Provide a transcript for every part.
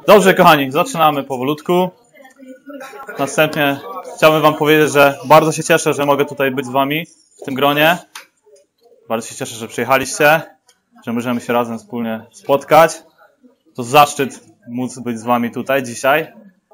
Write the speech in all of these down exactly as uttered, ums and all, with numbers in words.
Dobrze, kochani, zaczynamy powolutku. Następnie chciałbym wam powiedzieć, że bardzo się cieszę, że mogę tutaj być z wami w tym gronie. Bardzo się cieszę, że przyjechaliście, że możemy się razem wspólnie spotkać. To zaszczyt móc być z wami tutaj dzisiaj.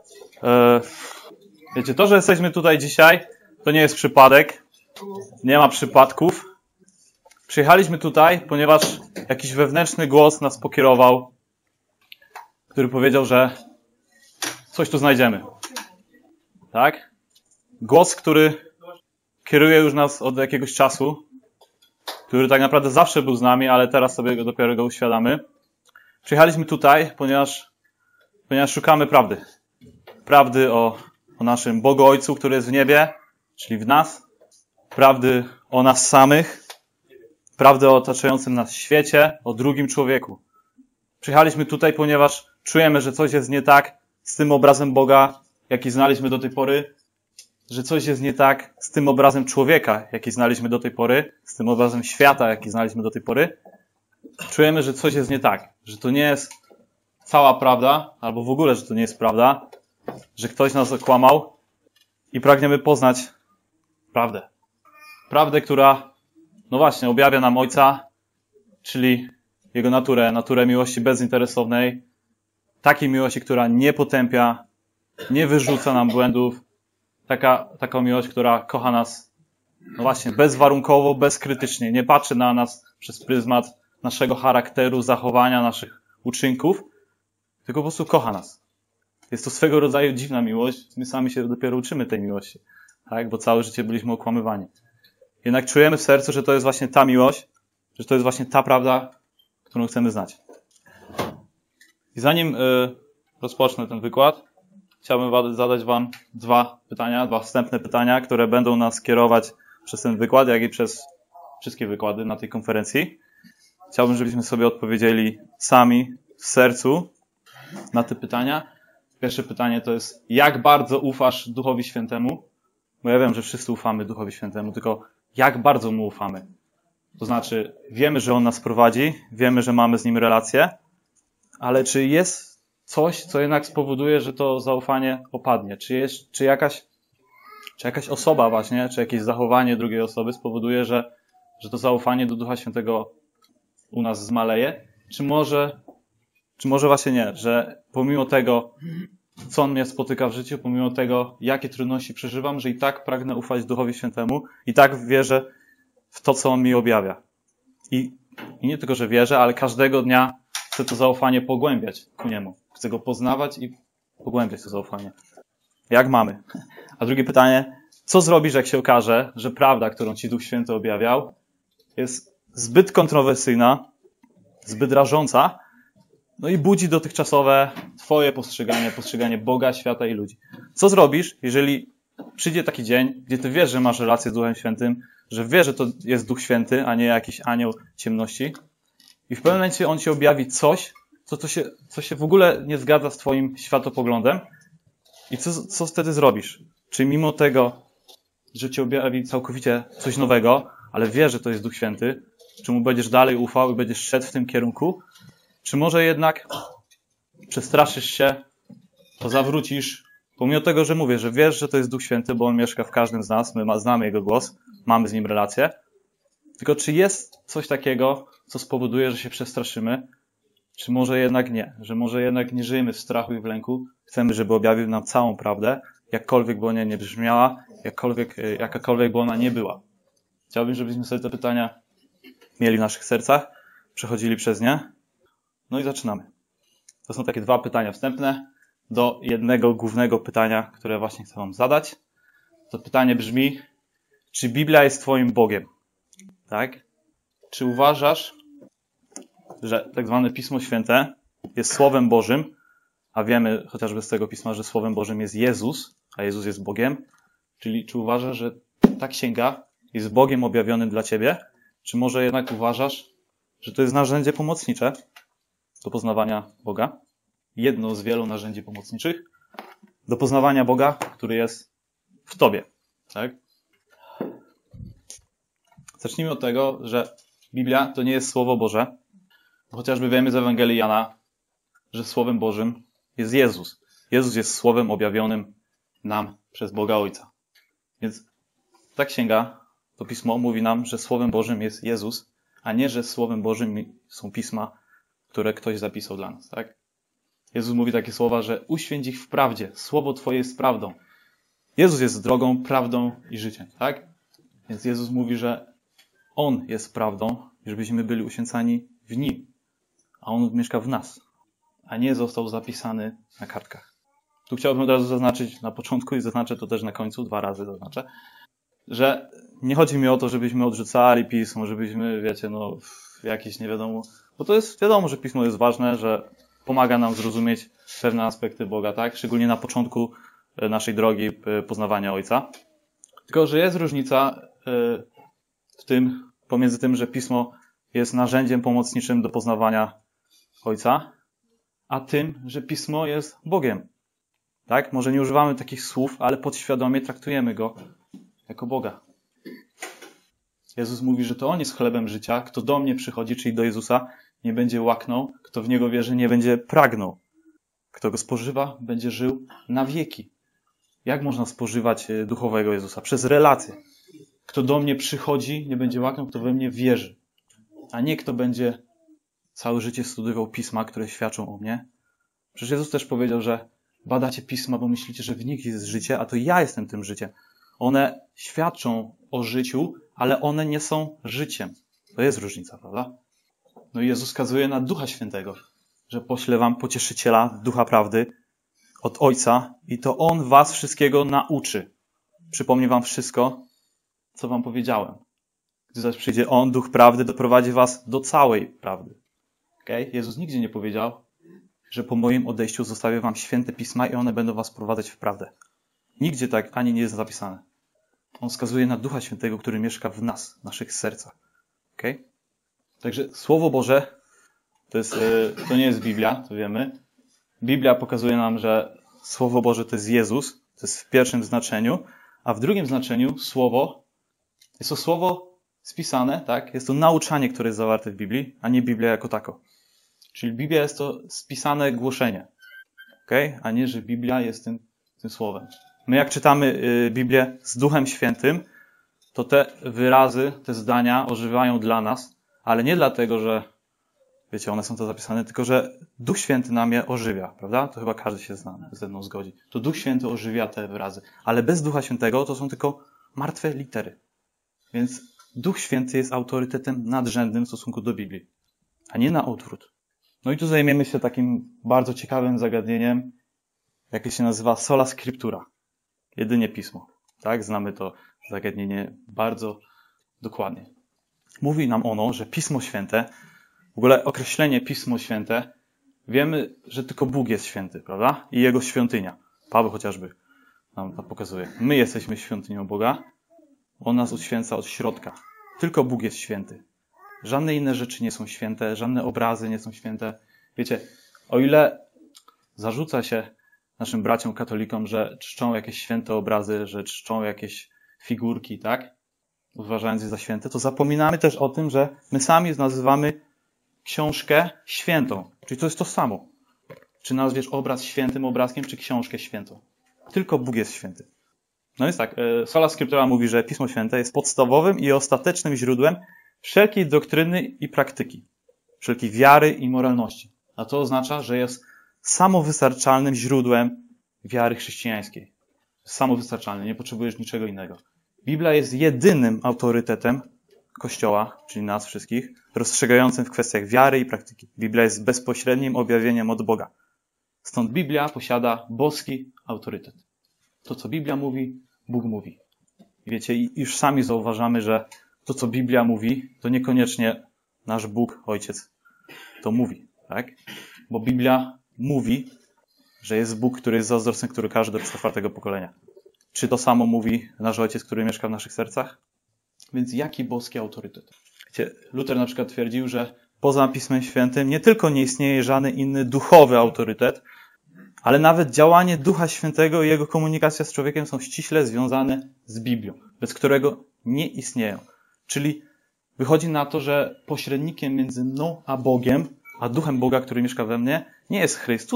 Wiecie, to, że jesteśmy tutaj dzisiaj, to nie jest przypadek. Nie ma przypadków. Przyjechaliśmy tutaj, ponieważ jakiś wewnętrzny głos nas pokierował, który powiedział, że coś tu znajdziemy. Tak? Głos, który kieruje już nas od jakiegoś czasu, który tak naprawdę zawsze był z nami, ale teraz sobie go dopiero go uświadamy. Przyjechaliśmy tutaj, ponieważ, ponieważ szukamy prawdy. Prawdy o, o naszym Bogu Ojcu, który jest w niebie, czyli w nas. Prawdy o nas samych. Prawdy o otaczającym nas świecie, o drugim człowieku. Przyjechaliśmy tutaj, ponieważ czujemy, że coś jest nie tak z tym obrazem Boga, jaki znaliśmy do tej pory, że coś jest nie tak z tym obrazem człowieka, jaki znaliśmy do tej pory, z tym obrazem świata, jaki znaliśmy do tej pory. Czujemy, że coś jest nie tak, że to nie jest cała prawda, albo w ogóle, że to nie jest prawda, że ktoś nas okłamał i pragniemy poznać prawdę. Prawdę, która, no właśnie, objawia nam Ojca, czyli Jego naturę, naturę miłości bezinteresownej, takiej miłości, która nie potępia, nie wyrzuca nam błędów, taka, taką miłość, która kocha nas, no właśnie, bezwarunkowo, bezkrytycznie, nie patrzy na nas przez pryzmat naszego charakteru, zachowania, naszych uczynków, tylko po prostu kocha nas. Jest to swego rodzaju dziwna miłość, my sami się dopiero uczymy tej miłości, tak? Bo całe życie byliśmy okłamywani. Jednak czujemy w sercu, że to jest właśnie ta miłość, że to jest właśnie ta prawda, którą chcemy znać. I zanim y, rozpocznę ten wykład, chciałbym zadać wam dwa pytania, dwa wstępne pytania, które będą nas kierować przez ten wykład, jak i przez wszystkie wykłady na tej konferencji. Chciałbym, żebyśmy sobie odpowiedzieli sami w sercu na te pytania. Pierwsze pytanie to jest, jak bardzo ufasz Duchowi Świętemu? Bo ja wiem, że wszyscy ufamy Duchowi Świętemu, tylko jak bardzo Mu ufamy? To znaczy, wiemy, że On nas prowadzi, wiemy, że mamy z Nim relacje, ale czy jest coś, co jednak spowoduje, że to zaufanie opadnie? Czy jest, czy jakaś, czy jakaś osoba właśnie, czy jakieś zachowanie drugiej osoby spowoduje, że, że to zaufanie do Ducha Świętego u nas zmaleje? Czy może, czy może właśnie nie, że pomimo tego, co mnie spotyka w życiu, pomimo tego, jakie trudności przeżywam, że i tak pragnę ufać Duchowi Świętemu, i tak wierzę w to, co On mi objawia. I, i nie tylko, że wierzę, ale każdego dnia chcę to zaufanie pogłębiać ku Niemu. Chcę Go poznawać i pogłębiać to zaufanie. Jak mamy? A drugie pytanie, co zrobisz, jak się okaże, że prawda, którą Ci Duch Święty objawiał, jest zbyt kontrowersyjna, zbyt rażąca, no i budzi dotychczasowe Twoje postrzeganie, postrzeganie Boga, świata i ludzi. Co zrobisz, jeżeli przyjdzie taki dzień, gdzie Ty wiesz, że masz relację z Duchem Świętym, że wiesz, że to jest Duch Święty, a nie jakiś anioł ciemności, i w pewnym momencie On Ci objawi coś, co, to się, co się w ogóle nie zgadza z Twoim światopoglądem, i co, co wtedy zrobisz? Czy mimo tego, że Ci objawi całkowicie coś nowego, ale wiesz, że to jest Duch Święty, czy Mu będziesz dalej ufał i będziesz szedł w tym kierunku, czy może jednak przestraszysz się, to zawrócisz, pomimo tego, że mówię, że wiesz, że to jest Duch Święty, bo On mieszka w każdym z nas, my znamy Jego głos, mamy z Nim relację. Tylko czy jest coś takiego, co spowoduje, że się przestraszymy, czy może jednak nie, że może jednak nie żyjemy w strachu i w lęku, chcemy, żeby objawił nam całą prawdę, jakkolwiek by ona nie brzmiała, jakkolwiek, jakakolwiek by ona nie była. Chciałbym, żebyśmy sobie te pytania mieli w naszych sercach, przechodzili przez nie. No i zaczynamy. To są takie dwa pytania wstępne do jednego głównego pytania, które właśnie chcę wam zadać. To pytanie brzmi, czy Biblia jest Twoim Bogiem? Tak? Czy uważasz, że tak zwane Pismo Święte jest Słowem Bożym, a wiemy chociażby z tego Pisma, że Słowem Bożym jest Jezus, a Jezus jest Bogiem? Czyli czy uważasz, że ta księga jest Bogiem objawionym dla Ciebie? Czy może jednak uważasz, że to jest narzędzie pomocnicze do poznawania Boga? Jedno z wielu narzędzi pomocniczych do poznawania Boga, który jest w Tobie. Tak? Zacznijmy od tego, że Biblia to nie jest Słowo Boże. Chociażby wiemy z Ewangelii Jana, że Słowem Bożym jest Jezus. Jezus jest Słowem objawionym nam przez Boga Ojca. Więc ta księga, to pismo mówi nam, że Słowem Bożym jest Jezus, a nie, że Słowem Bożym są pisma, które ktoś zapisał dla nas, tak? Jezus mówi takie słowa, że uświęć ich w prawdzie. Słowo Twoje jest prawdą. Jezus jest drogą, prawdą i życiem, tak? Więc Jezus mówi, że On jest prawdą, żebyśmy byli uświęcani w Nim. A On mieszka w nas, a nie został zapisany na kartkach. Tu chciałbym od razu zaznaczyć na początku i zaznaczę to też na końcu, dwa razy zaznaczę, że nie chodzi mi o to, żebyśmy odrzucali Pismo, żebyśmy, wiecie, no, jakieś nie wiadomo, bo to jest wiadomo, że Pismo jest ważne, że pomaga nam zrozumieć pewne aspekty Boga, tak? Szczególnie na początku naszej drogi poznawania Ojca. Tylko, że jest różnica w tym, pomiędzy tym, że Pismo jest narzędziem pomocniczym do poznawania Ojca, a tym, że Pismo jest Bogiem. Tak? Może nie używamy takich słów, ale podświadomie traktujemy Go jako Boga. Jezus mówi, że to On jest chlebem życia. Kto do mnie przychodzi, czyli do Jezusa, nie będzie łaknął. Kto w Niego wierzy, nie będzie pragnął. Kto Go spożywa, będzie żył na wieki. Jak można spożywać duchowego Jezusa? Przez relacje. Kto do mnie przychodzi, nie będzie łaknął, kto we mnie wierzy. A nie kto będzie całe życie studiował Pisma, które świadczą o mnie. Przecież Jezus też powiedział, że badacie Pisma, bo myślicie, że w nich jest życie, a to ja jestem tym życiem. One świadczą o życiu, ale one nie są życiem. To jest różnica, prawda? No i Jezus wskazuje na Ducha Świętego, że pośle wam pocieszyciela, Ducha Prawdy od Ojca i to On was wszystkiego nauczy. Przypomni wam wszystko, co wam powiedziałem. Gdy zaś przyjdzie On, Duch Prawdy, doprowadzi was do całej prawdy. Okay? Jezus nigdzie nie powiedział, że po moim odejściu zostawię wam święte Pisma i one będą was prowadzać w prawdę. Nigdzie tak ani nie jest zapisane. On wskazuje na Ducha Świętego, który mieszka w nas, w naszych sercach. Okay? Także Słowo Boże to, jest, to nie jest Biblia, to wiemy. Biblia pokazuje nam, że Słowo Boże to jest Jezus, to jest w pierwszym znaczeniu, a w drugim znaczeniu Słowo jest to Słowo spisane, tak? Jest to nauczanie, które jest zawarte w Biblii, a nie Biblia jako tako. Czyli Biblia jest to spisane głoszenie, okay? A nie, że Biblia jest tym, tym Słowem. My jak czytamy Biblię z Duchem Świętym, to te wyrazy, te zdania ożywają dla nas, ale nie dlatego, że wiecie, one są to zapisane, tylko że Duch Święty nam je ożywia, prawda? To chyba każdy się zna, ze mną zgodzi. To Duch Święty ożywia te wyrazy. Ale bez Ducha Świętego to są tylko martwe litery. Więc Duch Święty jest autorytetem nadrzędnym w stosunku do Biblii, a nie na odwrót. No i tu zajmiemy się takim bardzo ciekawym zagadnieniem, jakie się nazywa sola scriptura. Jedynie Pismo. Tak? Znamy to zagadnienie bardzo dokładnie. Mówi nam ono, że Pismo Święte, w ogóle określenie Pismo Święte, wiemy, że tylko Bóg jest święty, prawda? I Jego świątynia. Paweł chociażby nam to pokazuje. My jesteśmy świątynią Boga. On nas uświęca od środka. Tylko Bóg jest święty. Żadne inne rzeczy nie są święte, żadne obrazy nie są święte. Wiecie, o ile zarzuca się naszym braciom katolikom, że czczą jakieś święte obrazy, że czczą jakieś figurki, tak? Uważając je za święte, to zapominamy też o tym, że my sami nazywamy książkę świętą. Czyli to jest to samo. Czy nazwiesz obraz świętym obrazkiem, czy książkę świętą. Tylko Bóg jest święty. No jest tak, sola scriptura mówi, że Pismo Święte jest podstawowym i ostatecznym źródłem wszelkiej doktryny i praktyki. Wszelkiej wiary i moralności. A to oznacza, że jest samowystarczalnym źródłem wiary chrześcijańskiej. Samowystarczalny, nie potrzebujesz niczego innego. Biblia jest jedynym autorytetem Kościoła, czyli nas wszystkich, rozstrzygającym w kwestiach wiary i praktyki. Biblia jest bezpośrednim objawieniem od Boga. Stąd Biblia posiada boski autorytet. To, co Biblia mówi, Bóg mówi. I wiecie, już sami zauważamy, że to, co Biblia mówi, to niekoniecznie nasz Bóg, Ojciec, to mówi, tak? Bo Biblia mówi, że jest Bóg, który jest zazdrosny, który każe do czwartego pokolenia. Czy to samo mówi nasz Ojciec, który mieszka w naszych sercach? Więc jaki boski autorytet? Wiecie, Luter na przykład twierdził, że poza Pismem Świętym nie tylko nie istnieje żaden inny duchowy autorytet, ale nawet działanie Ducha Świętego i jego komunikacja z człowiekiem są ściśle związane z Biblią, bez którego nie istnieją. Czyli wychodzi na to, że pośrednikiem między mną a Bogiem, a Duchem Boga, który mieszka we mnie, nie jest Chrystus,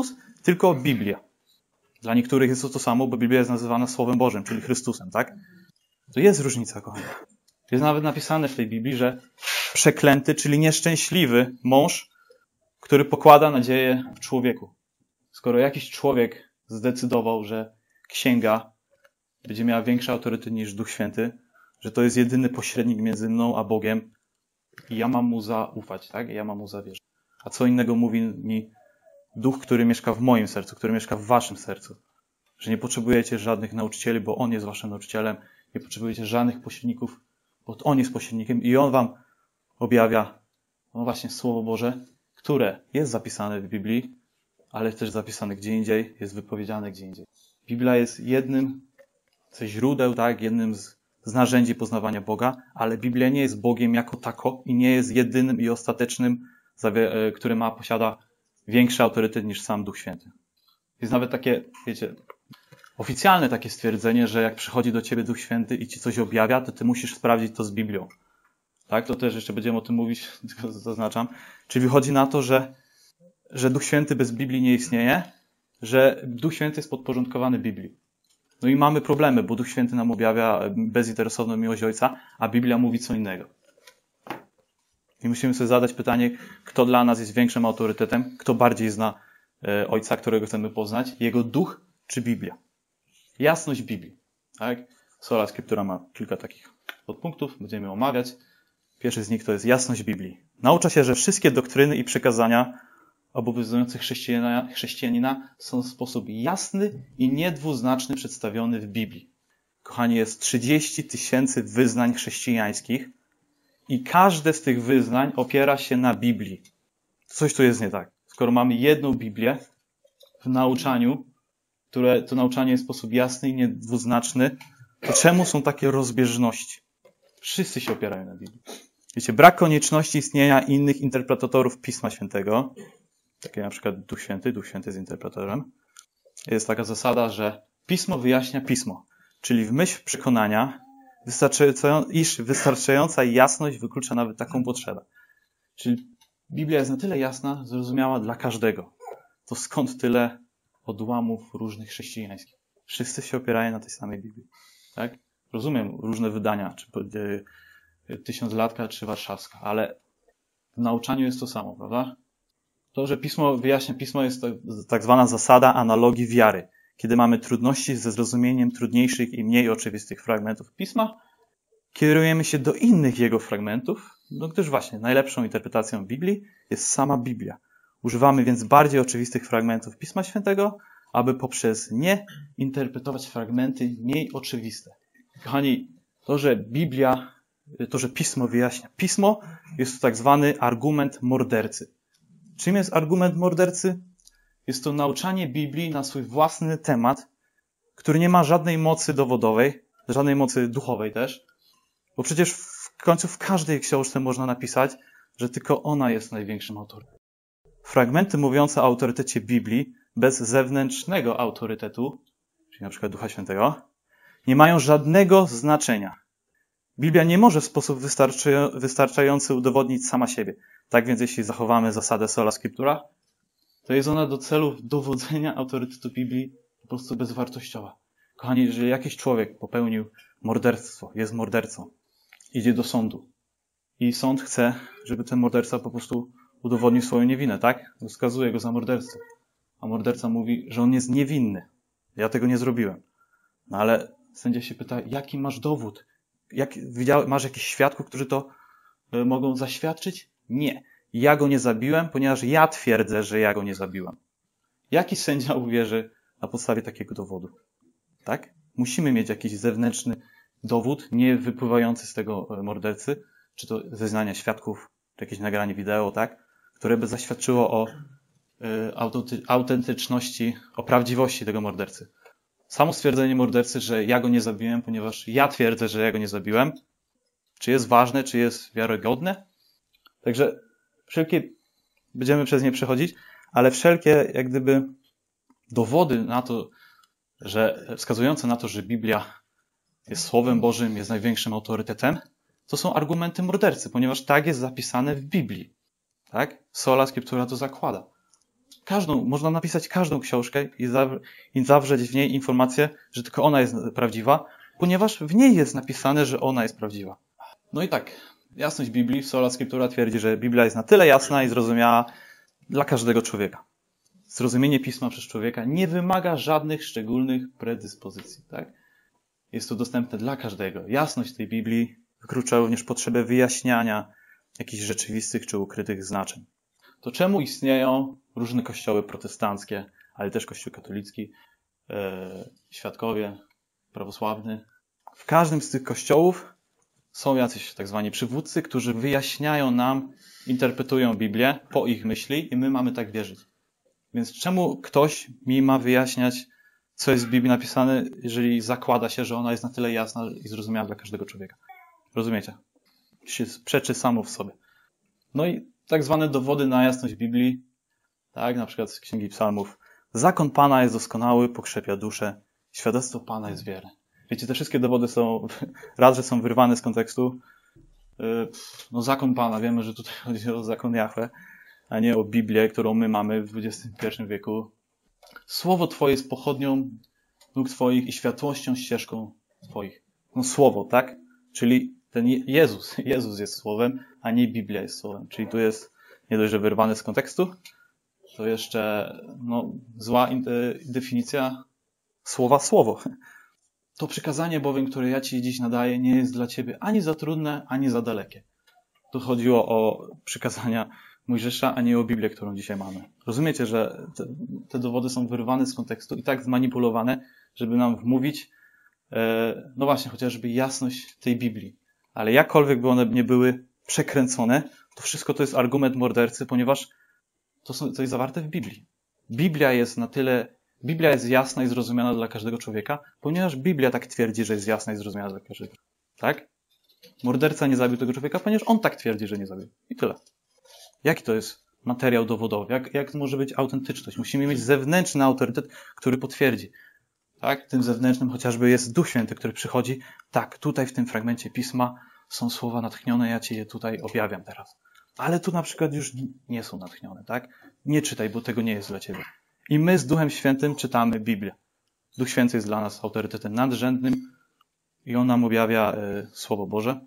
tylko Biblia. Dla niektórych jest to to samo, bo Biblia jest nazywana Słowem Bożym, czyli Chrystusem, tak? To jest różnica, kochani. Jest nawet napisane w tej Biblii, że przeklęty, czyli nieszczęśliwy mąż, który pokłada nadzieję w człowieku. Skoro jakiś człowiek zdecydował, że księga będzie miała większy autorytet niż Duch Święty, że to jest jedyny pośrednik między mną a Bogiem i ja mam mu zaufać, tak? Ja mam mu zawierzyć. A co innego mówi mi Duch, który mieszka w moim sercu, który mieszka w waszym sercu. Że nie potrzebujecie żadnych nauczycieli, bo On jest waszym nauczycielem. Nie potrzebujecie żadnych pośredników, bo On jest pośrednikiem i On wam objawia no właśnie Słowo Boże, które jest zapisane w Biblii, ale też zapisane gdzie indziej, jest wypowiedziane gdzie indziej. Biblia jest jednym ze źródeł, tak, jednym z, z narzędzi poznawania Boga, ale Biblia nie jest Bogiem jako tako i nie jest jedynym i ostatecznym, który ma, posiada większy autorytet niż sam Duch Święty. Jest nawet takie, wiecie, oficjalne takie stwierdzenie, że jak przychodzi do ciebie Duch Święty i ci coś objawia, to ty musisz sprawdzić to z Biblią. Tak, to też jeszcze będziemy o tym mówić, tylko zaznaczam. Czyli wychodzi na to, że, że Duch Święty bez Biblii nie istnieje, że Duch Święty jest podporządkowany Biblii. No i mamy problemy, bo Duch Święty nam objawia bezinteresowną miłość Ojca, a Biblia mówi co innego. I musimy sobie zadać pytanie, kto dla nas jest większym autorytetem, kto bardziej zna e, Ojca, którego chcemy poznać, Jego Duch czy Biblia. Jasność Biblii. Tak? Sola Scriptura ma kilka takich podpunktów, będziemy omawiać. Pierwszy z nich to jest jasność Biblii. Naucza się, że wszystkie doktryny i przekazania obowiązujące chrześcijanina, chrześcijanina są w sposób jasny i niedwuznaczny przedstawiony w Biblii. Kochani, jest trzydzieści tysięcy wyznań chrześcijańskich i każde z tych wyznań opiera się na Biblii. Coś tu jest nie tak. Skoro mamy jedną Biblię w nauczaniu, które to nauczanie jest w sposób jasny i niedwuznaczny, to czemu są takie rozbieżności? Wszyscy się opierają na Biblii. Wiecie, brak konieczności istnienia innych interpretatorów Pisma Świętego, takie na przykład Duch Święty, Duch Święty jest interpretatorem, jest taka zasada, że Pismo wyjaśnia Pismo, czyli w myśl przekonania, iż wystarczająca jasność wyklucza nawet taką potrzebę. Czyli Biblia jest na tyle jasna, zrozumiała dla każdego. To skąd tyle odłamów różnych chrześcijańskich? Wszyscy się opierają na tej samej Biblii. Tak? Rozumiem różne wydania, czy Tysiąclatka, czy Warszawska, ale w nauczaniu jest to samo, prawda? To, że Pismo wyjaśnia Pismo, jest to tak zwana zasada analogii wiary. Kiedy mamy trudności ze zrozumieniem trudniejszych i mniej oczywistych fragmentów Pisma, kierujemy się do innych jego fragmentów, no gdyż właśnie najlepszą interpretacją Biblii jest sama Biblia. Używamy więc bardziej oczywistych fragmentów Pisma Świętego, aby poprzez nie interpretować fragmenty mniej oczywiste. Kochani, to, że Biblia, to, że Pismo wyjaśnia Pismo, jest to tak zwany argument mordercy. Czym jest argument mordercy? Jest to nauczanie Biblii na swój własny temat, który nie ma żadnej mocy dowodowej, żadnej mocy duchowej też, bo przecież w końcu w każdej książce można napisać, że tylko ona jest największym autorem. Fragmenty mówiące o autorytecie Biblii bez zewnętrznego autorytetu, czyli na przykład Ducha Świętego, nie mają żadnego znaczenia. Biblia nie może w sposób wystarczający udowodnić sama siebie. Tak więc jeśli zachowamy zasadę sola scriptura, to jest ona do celów dowodzenia autorytetu Biblii po prostu bezwartościowa. Kochani, jeżeli jakiś człowiek popełnił morderstwo, jest mordercą, idzie do sądu i sąd chce, żeby ten morderca po prostu udowodnił swoją niewinę, tak? Skazuje go za morderstwo. A morderca mówi, że on jest niewinny. Ja tego nie zrobiłem. No ale sędzia się pyta, jaki masz dowód? Jak, masz jakichś świadków, którzy to y, mogą zaświadczyć? Nie. Ja go nie zabiłem, ponieważ ja twierdzę, że ja go nie zabiłem. Jaki sędzia uwierzy na podstawie takiego dowodu? Tak? Musimy mieć jakiś zewnętrzny dowód, nie wypływający z tego mordercy, czy to zeznania świadków, czy jakieś nagranie wideo, tak? Które by zaświadczyło o y, autentyczności, o prawdziwości tego mordercy. Samo stwierdzenie mordercy, że ja go nie zabiłem, ponieważ ja twierdzę, że ja go nie zabiłem, czy jest ważne, czy jest wiarygodne? Także wszelkie, będziemy przez nie przechodzić, ale wszelkie jak gdyby dowody na to, że wskazujące na to, że Biblia jest Słowem Bożym, jest największym autorytetem, to są argumenty mordercy, ponieważ tak jest zapisane w Biblii. Tak? Sola Scriptura to zakłada. Każdą, można napisać każdą książkę i, zawr- i zawrzeć w niej informację, że tylko ona jest prawdziwa, ponieważ w niej jest napisane, że ona jest prawdziwa. No i tak, jasność Biblii, Sola Scriptura twierdzi, że Biblia jest na tyle jasna i zrozumiała dla każdego człowieka. Zrozumienie Pisma przez człowieka nie wymaga żadnych szczególnych predyspozycji, tak? Jest to dostępne dla każdego. Jasność tej Biblii wyklucza również potrzebę wyjaśniania jakichś rzeczywistych czy ukrytych znaczeń. To czemu istnieją różne kościoły protestanckie, ale też kościół katolicki, e, świadkowie, prawosławny? W każdym z tych kościołów są jacyś tak zwani przywódcy, którzy wyjaśniają nam, interpretują Biblię po ich myśli i my mamy tak wierzyć. Więc czemu ktoś mi ma wyjaśniać, co jest w Biblii napisane, jeżeli zakłada się, że ona jest na tyle jasna i zrozumiała dla każdego człowieka? Rozumiecie? Się przeczy samo w sobie. No i tak zwane dowody na jasność Biblii, tak, na przykład z Księgi Psalmów. Zakon Pana jest doskonały, pokrzepia duszę, świadectwo Pana jest wierne. Wiecie, te wszystkie dowody są, raz, że są wyrwane z kontekstu. No zakon Pana, wiemy, że tutaj chodzi o zakon Jahwe, a nie o Biblię, którą my mamy w dwudziestym pierwszym wieku. Słowo Twoje jest pochodnią nóg Twoich i światłością ścieżką Twoich. No słowo, tak? Czyli ten Jezus, Jezus jest słowem, a nie Biblia jest słowem. Czyli tu jest nie dość, że wyrwane z kontekstu, to jeszcze no, zła definicja słowa słowo. To przykazanie bowiem, które ja Ci dziś nadaję, nie jest dla Ciebie ani za trudne, ani za dalekie. Tu chodziło o przykazania Mojżesza, a nie o Biblię, którą dzisiaj mamy. Rozumiecie, że te, te dowody są wyrwane z kontekstu i tak zmanipulowane, żeby nam wmówić, e, no właśnie, chociażby jasność tej Biblii. Ale jakkolwiek by one nie były przekręcone, to wszystko to jest argument mordercy, ponieważ to, są, to jest zawarte w Biblii. Biblia jest na tyle, Biblia jest jasna i zrozumiana dla każdego człowieka, ponieważ Biblia tak twierdzi, że jest jasna i zrozumiana dla każdego. Tak? Morderca nie zabił tego człowieka, ponieważ on tak twierdzi, że nie zabił. I tyle. Jaki to jest materiał dowodowy? Jak, jak może być autentyczność? Musimy mieć zewnętrzny autorytet, który potwierdzi. Tak? Tym zewnętrznym chociażby jest Duch Święty, który przychodzi. Tak, tutaj w tym fragmencie Pisma są słowa natchnione, ja Ci je tutaj objawiam teraz. Ale tu na przykład już nie są natchnione, tak? Nie czytaj, bo tego nie jest dla Ciebie. I my z Duchem Świętym czytamy Biblię. Duch Święty jest dla nas autorytetem nadrzędnym i on nam objawia y, Słowo Boże,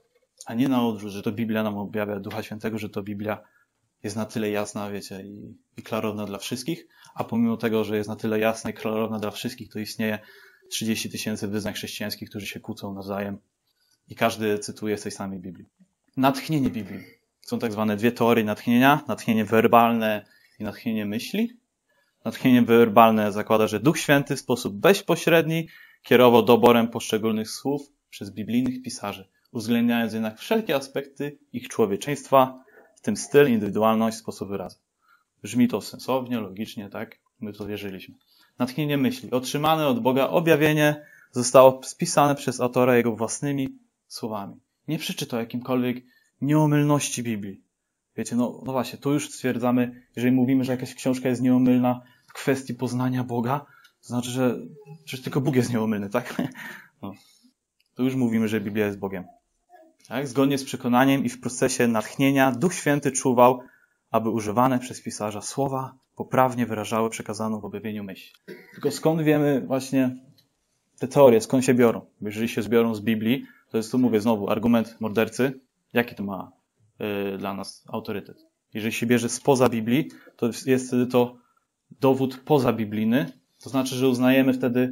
a nie na odwrót, że to Biblia nam objawia Ducha Świętego, że to Biblia jest na tyle jasna, wiecie, i, i klarowna dla wszystkich, a pomimo tego, że jest na tyle jasna i klarowna dla wszystkich, to istnieje trzydzieści tysięcy wyznań chrześcijańskich, którzy się kłócą nawzajem i każdy cytuje z tej samej Biblii. Natchnienie Biblii. Są tak zwane dwie teorie natchnienia. Natchnienie werbalne i natchnienie myśli. Natchnienie werbalne zakłada, że Duch Święty w sposób bezpośredni kierował doborem poszczególnych słów przez biblijnych pisarzy, uwzględniając jednak wszelkie aspekty ich człowieczeństwa, w tym styl, indywidualność, sposób wyrazu. Brzmi to sensownie, logicznie, tak? My to wierzyliśmy. Natchnienie myśli. Otrzymane od Boga objawienie zostało spisane przez autora jego własnymi słowami. Nie przeczytał jakimkolwiek nieomylności Biblii. Wiecie, no, no właśnie, tu już stwierdzamy, jeżeli mówimy, że jakaś książka jest nieomylna w kwestii poznania Boga, to znaczy, że przecież tylko Bóg jest nieomylny, tak? No. Tu już mówimy, że Biblia jest Bogiem. Tak? Zgodnie z przekonaniem i w procesie natchnienia Duch Święty czuwał, aby używane przez pisarza słowa poprawnie wyrażały przekazaną w objawieniu myśl. Tylko skąd wiemy właśnie te teorie, skąd się biorą? Bo jeżeli się zbiorą z Biblii, to jest, tu mówię znowu, argument mordercy. Jaki to ma y, dla nas autorytet? Jeżeli się bierze spoza Biblii, to jest wtedy to dowód pozabiblijny. To znaczy, że uznajemy wtedy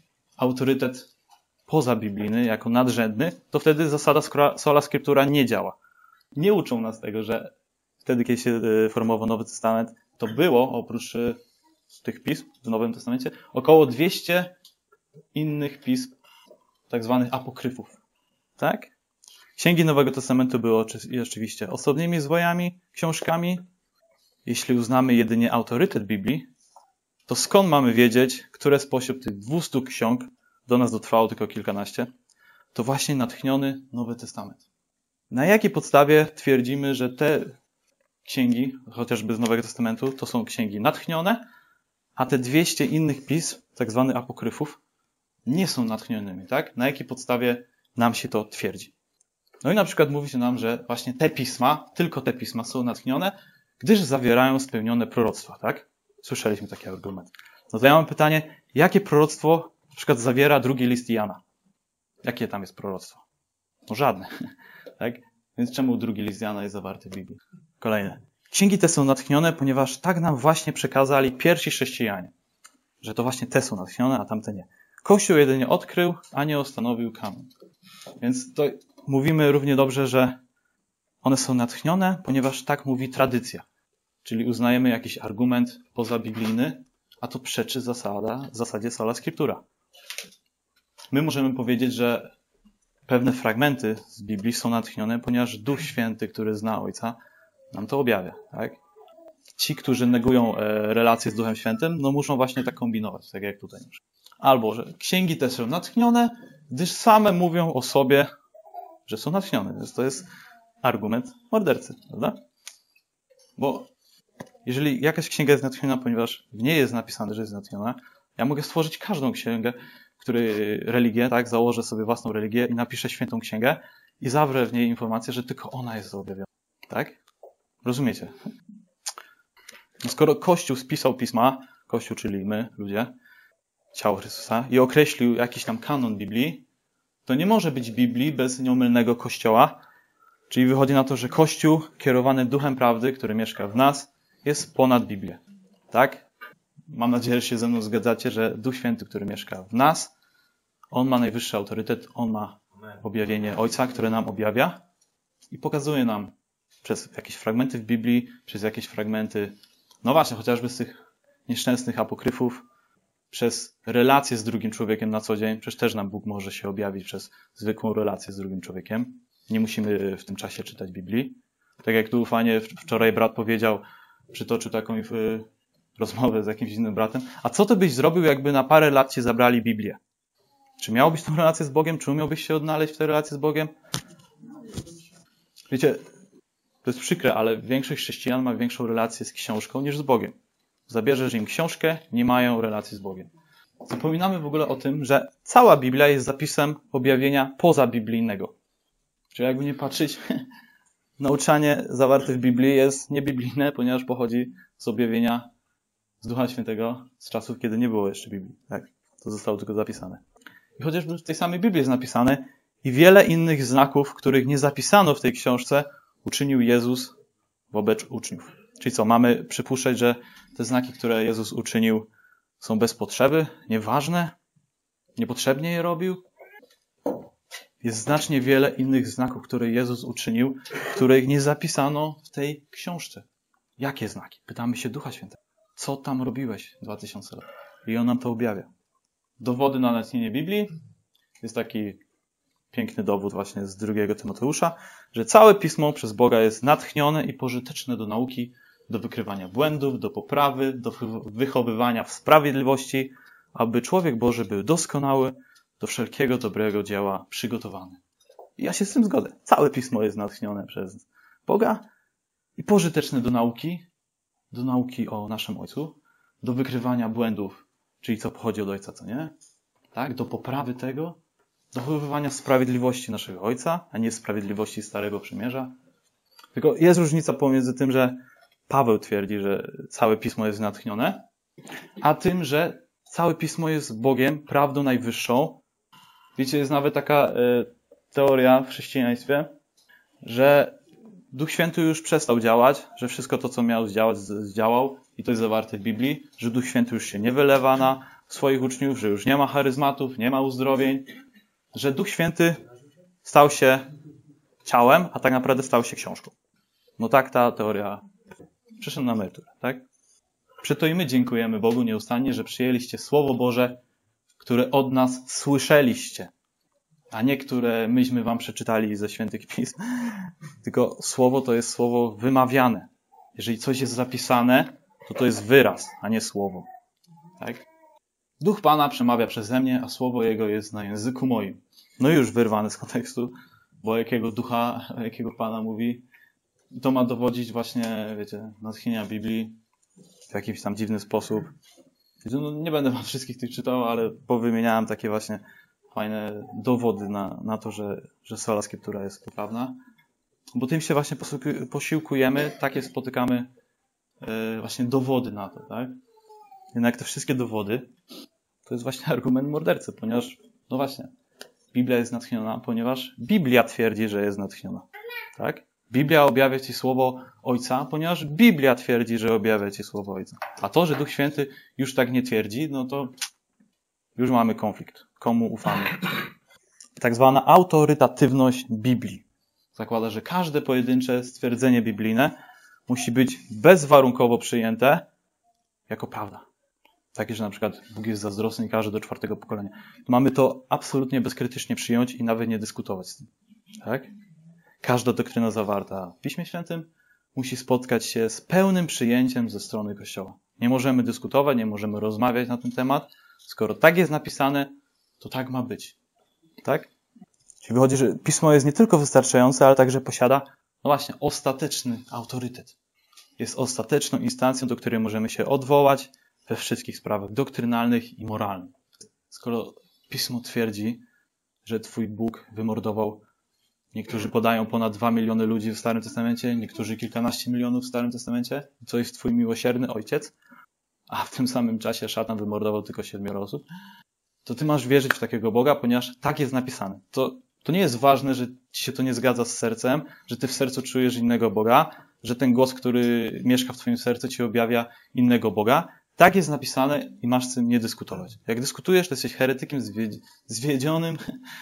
autorytet pozabiblijny jako nadrzędny, to wtedy zasada sola scriptura nie działa. Nie uczą nas tego, że wtedy, kiedy się formował Nowy Testament, to było, oprócz tych pism w Nowym Testamencie, około dwieście innych pism, tak zwanych apokryfów. Tak? Księgi Nowego Testamentu były oczywiście osobnymi zwojami, książkami. Jeśli uznamy jedynie autorytet Biblii, to skąd mamy wiedzieć, które spośród tych dwustu ksiąg, do nas dotrwało tylko kilkanaście, to właśnie natchniony Nowy Testament. Na jakiej podstawie twierdzimy, że te księgi, chociażby z Nowego Testamentu, to są księgi natchnione, a te dwieście innych pism, tak zwanych apokryfów, nie są natchnionymi, tak? Na jakiej podstawie nam się to twierdzi? No i na przykład mówi się nam, że właśnie te pisma, tylko te pisma są natchnione, gdyż zawierają spełnione proroctwa, tak? Słyszeliśmy taki argument. No to ja mam pytanie, jakie proroctwo na przykład zawiera drugi list Jana? Jakie tam jest proroctwo? No żadne. Tak? Więc czemu drugi list Jana jest zawarty w Biblii? Kolejne. Księgi te są natchnione, ponieważ tak nam właśnie przekazali pierwsi chrześcijanie. Że to właśnie te są natchnione, a tamte nie. Kościół jedynie odkrył, a nie ustanowił kanon. Więc to mówimy równie dobrze, że one są natchnione, ponieważ tak mówi tradycja. Czyli uznajemy jakiś argument pozabiblijny, a to przeczy zasada, zasadzie sola scriptura. My możemy powiedzieć, że pewne fragmenty z Biblii są natchnione, ponieważ Duch Święty, który zna Ojca, nam to objawia. Tak? Ci, którzy negują e, relacje z Duchem Świętym, no muszą właśnie tak kombinować, tak jak tutaj. Albo, że księgi te są natchnione, gdyż same mówią o sobie, że są natchnione. Więc to jest argument mordercy, prawda? Bo jeżeli jakaś księga jest natchniona, ponieważ w niej jest napisane, że jest natchniona, ja mogę stworzyć każdą księgę, który religię, tak, założę sobie własną religię i napiszę świętą księgę i zawrę w niej informację, że tylko ona jest objawiona. Tak? Rozumiecie? No skoro Kościół spisał pisma, Kościół, czyli my, ludzie, ciało Chrystusa, i określił jakiś tam kanon Biblii, to nie może być Biblii bez nieomylnego Kościoła, czyli wychodzi na to, że Kościół kierowany Duchem Prawdy, który mieszka w nas, jest ponad Biblię. Tak? Mam nadzieję, że się ze mną zgadzacie, że Duch Święty, który mieszka w nas, On ma najwyższy autorytet, On ma objawienie Ojca, które nam objawia i pokazuje nam przez jakieś fragmenty w Biblii, przez jakieś fragmenty, no właśnie, chociażby z tych nieszczęsnych apokryfów, przez relacje z drugim człowiekiem na co dzień, przecież też nam Bóg może się objawić przez zwykłą relację z drugim człowiekiem. Nie musimy w tym czasie czytać Biblii. Tak jak tu fajnie wczoraj brat powiedział, przytoczył taką y, rozmowę z jakimś innym bratem. A co ty byś zrobił, jakby na parę lat ci zabrali Biblię? Czy miałbyś tą relację z Bogiem? Czy umiałbyś się odnaleźć w tej relacji z Bogiem? Wiecie, to jest przykre, ale większość chrześcijan ma większą relację z książką niż z Bogiem. Zabierzesz im książkę, nie mają relacji z Bogiem. Zapominamy w ogóle o tym, że cała Biblia jest zapisem objawienia pozabiblijnego. Czyli jakby nie patrzeć, nauczanie zawarte w Biblii jest niebiblijne, ponieważ pochodzi z objawienia z Ducha Świętego z czasów, kiedy nie było jeszcze Biblii. Tak? To zostało tylko zapisane. I chociażby w tej samej Biblii jest napisane i wiele innych znaków, których nie zapisano w tej książce, uczynił Jezus wobec uczniów. Czyli co, mamy przypuszczać, że te znaki, które Jezus uczynił, są bez potrzeby, nieważne, niepotrzebnie je robił? Jest znacznie wiele innych znaków, które Jezus uczynił, których nie zapisano w tej książce. Jakie znaki? Pytamy się Ducha Świętego. Co tam robiłeś dwa tysiące lat? I On nam to objawia. Dowody na natchnienie Biblii. Jest taki piękny dowód właśnie z drugiego Tymoteusza, że całe Pismo przez Boga jest natchnione i pożyteczne do nauki, do wykrywania błędów, do poprawy, do wychowywania w sprawiedliwości, aby człowiek Boży był doskonały, do wszelkiego dobrego dzieła przygotowany. I ja się z tym zgodzę. Całe Pismo jest natchnione przez Boga i pożyteczne do nauki, do nauki o naszym Ojcu, do wykrywania błędów, czyli co pochodzi od Ojca, co nie? Tak? Do poprawy tego, do wychowywania sprawiedliwości naszego Ojca, a nie sprawiedliwości Starego Przymierza. Tylko jest różnica pomiędzy tym, że Paweł twierdzi, że całe Pismo jest natchnione, a tym, że całe Pismo jest Bogiem, prawdą najwyższą. Wiecie, jest nawet taka y, teoria w chrześcijaństwie, że Duch Święty już przestał działać, że wszystko to, co miał zdziałać, zdziałał i to jest zawarte w Biblii, że Duch Święty już się nie wylewa na swoich uczniów, że już nie ma charyzmatów, nie ma uzdrowień, że Duch Święty stał się ciałem, a tak naprawdę stał się książką. No tak ta teoria przyszedł na emeryturę, tak? Przeto i my dziękujemy Bogu nieustannie, że przyjęliście Słowo Boże, które od nas słyszeliście, a nie które myśmy wam przeczytali ze świętych pism. Tylko Słowo to jest Słowo wymawiane. Jeżeli coś jest zapisane, to to jest wyraz, a nie Słowo. Tak? Duch Pana przemawia przeze mnie, a Słowo Jego jest na języku moim. No i już wyrwane z kontekstu, bo jakiego Ducha, jakiego Pana mówi, to ma dowodzić właśnie, wiecie, natchnienia Biblii w jakiś tam dziwny sposób. No, nie będę wam wszystkich tych czytał, ale powymieniałem takie właśnie fajne dowody na, na to, że, że sola scriptura jest poprawna. Bo tym się właśnie posiłkujemy, takie spotykamy yy, właśnie dowody na to, tak? Jednak te wszystkie dowody to jest właśnie argument mordercy, ponieważ, no właśnie, Biblia jest natchniona, ponieważ Biblia twierdzi, że jest natchniona. Tak? Biblia objawia ci słowo Ojca, ponieważ Biblia twierdzi, że objawia ci słowo Ojca. A to, że Duch Święty już tak nie twierdzi, no to już mamy konflikt. Komu ufamy? Tak zwana autorytatywność Biblii zakłada, że każde pojedyncze stwierdzenie biblijne musi być bezwarunkowo przyjęte jako prawda. Takie, że na przykład Bóg jest zazdrosny i każe do czwartego pokolenia. Mamy to absolutnie bezkrytycznie przyjąć i nawet nie dyskutować z tym. Tak? Każda doktryna zawarta w Piśmie Świętym musi spotkać się z pełnym przyjęciem ze strony Kościoła. Nie możemy dyskutować, nie możemy rozmawiać na ten temat. Skoro tak jest napisane, to tak ma być. Tak? Czyli wychodzi, że Pismo jest nie tylko wystarczające, ale także posiada, no właśnie, ostateczny autorytet. Jest ostateczną instancją, do której możemy się odwołać we wszystkich sprawach doktrynalnych i moralnych. Skoro Pismo twierdzi, że Twój Bóg wymordował, niektórzy podają ponad dwa miliony ludzi w Starym Testamencie, niektórzy kilkanaście milionów w Starym Testamencie, co jest Twój miłosierny Ojciec, a w tym samym czasie szatan wymordował tylko siedmioro osób, to Ty masz wierzyć w takiego Boga, ponieważ tak jest napisane. To, to nie jest ważne, że Ci się to nie zgadza z sercem, że Ty w sercu czujesz innego Boga, że ten głos, który mieszka w Twoim sercu, Ci objawia innego Boga. Tak jest napisane i masz z tym nie dyskutować. Jak dyskutujesz, to jesteś heretykiem zwiedzionym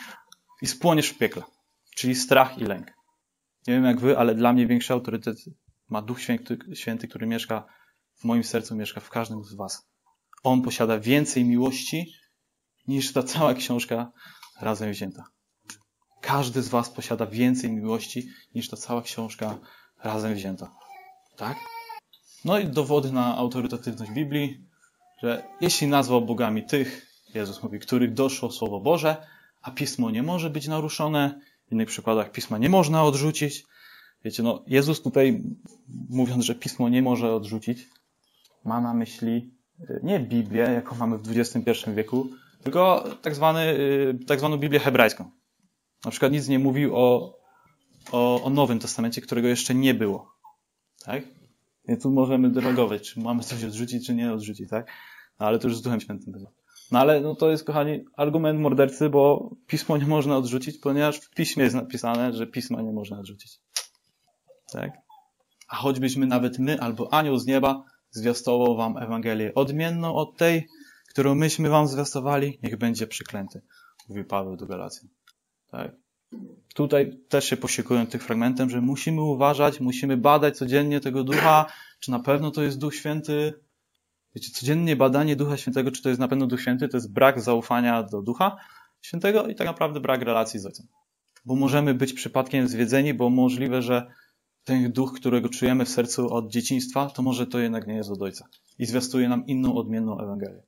i spłoniesz w piekle. Czyli strach i lęk. Nie wiem jak wy, ale dla mnie większy autorytet ma Duch Święty, Święty, który mieszka w moim sercu, mieszka w każdym z was. On posiada więcej miłości niż ta cała książka razem wzięta. Każdy z was posiada więcej miłości niż ta cała książka razem wzięta. Tak? No i dowody na autorytatywność Biblii, że jeśli nazwał bogami tych, Jezus mówi, których doszło Słowo Boże, a Pismo nie może być naruszone, w innych przykładach Pisma nie można odrzucić. Wiecie, no Jezus tutaj, mówiąc, że Pismo nie może odrzucić, ma na myśli nie Biblię, jaką mamy w dwudziestym pierwszym wieku, tylko tak, zwany, tak zwaną Biblię hebrajską. Na przykład nic nie mówił o, o, o Nowym Testamencie, którego jeszcze nie było. Tak? I tu możemy dywagować, czy mamy coś odrzucić, czy nie odrzucić, tak? No, ale to już z Duchem Świętym będzie. No ale no, to jest, kochani, argument mordercy, bo Pismo nie można odrzucić, ponieważ w Piśmie jest napisane, że Pisma nie można odrzucić. Tak? A choćbyśmy nawet my, albo anioł z nieba zwiastował wam Ewangelię odmienną od tej, którą myśmy wam zwiastowali, niech będzie przyklęty, mówi Paweł do Galacji. Tak? Tutaj też się posiekują tym fragmentem, że musimy uważać, musimy badać codziennie tego Ducha, czy na pewno to jest Duch Święty. Wiecie, codziennie badanie Ducha Świętego, czy to jest na pewno Duch Święty, to jest brak zaufania do Ducha Świętego i tak naprawdę brak relacji z Ojcem. Bo możemy być przypadkiem zwiedzeni, bo możliwe, że ten Duch, którego czujemy w sercu od dzieciństwa, to może to jednak nie jest od Ojca. I zwiastuje nam inną, odmienną Ewangelię.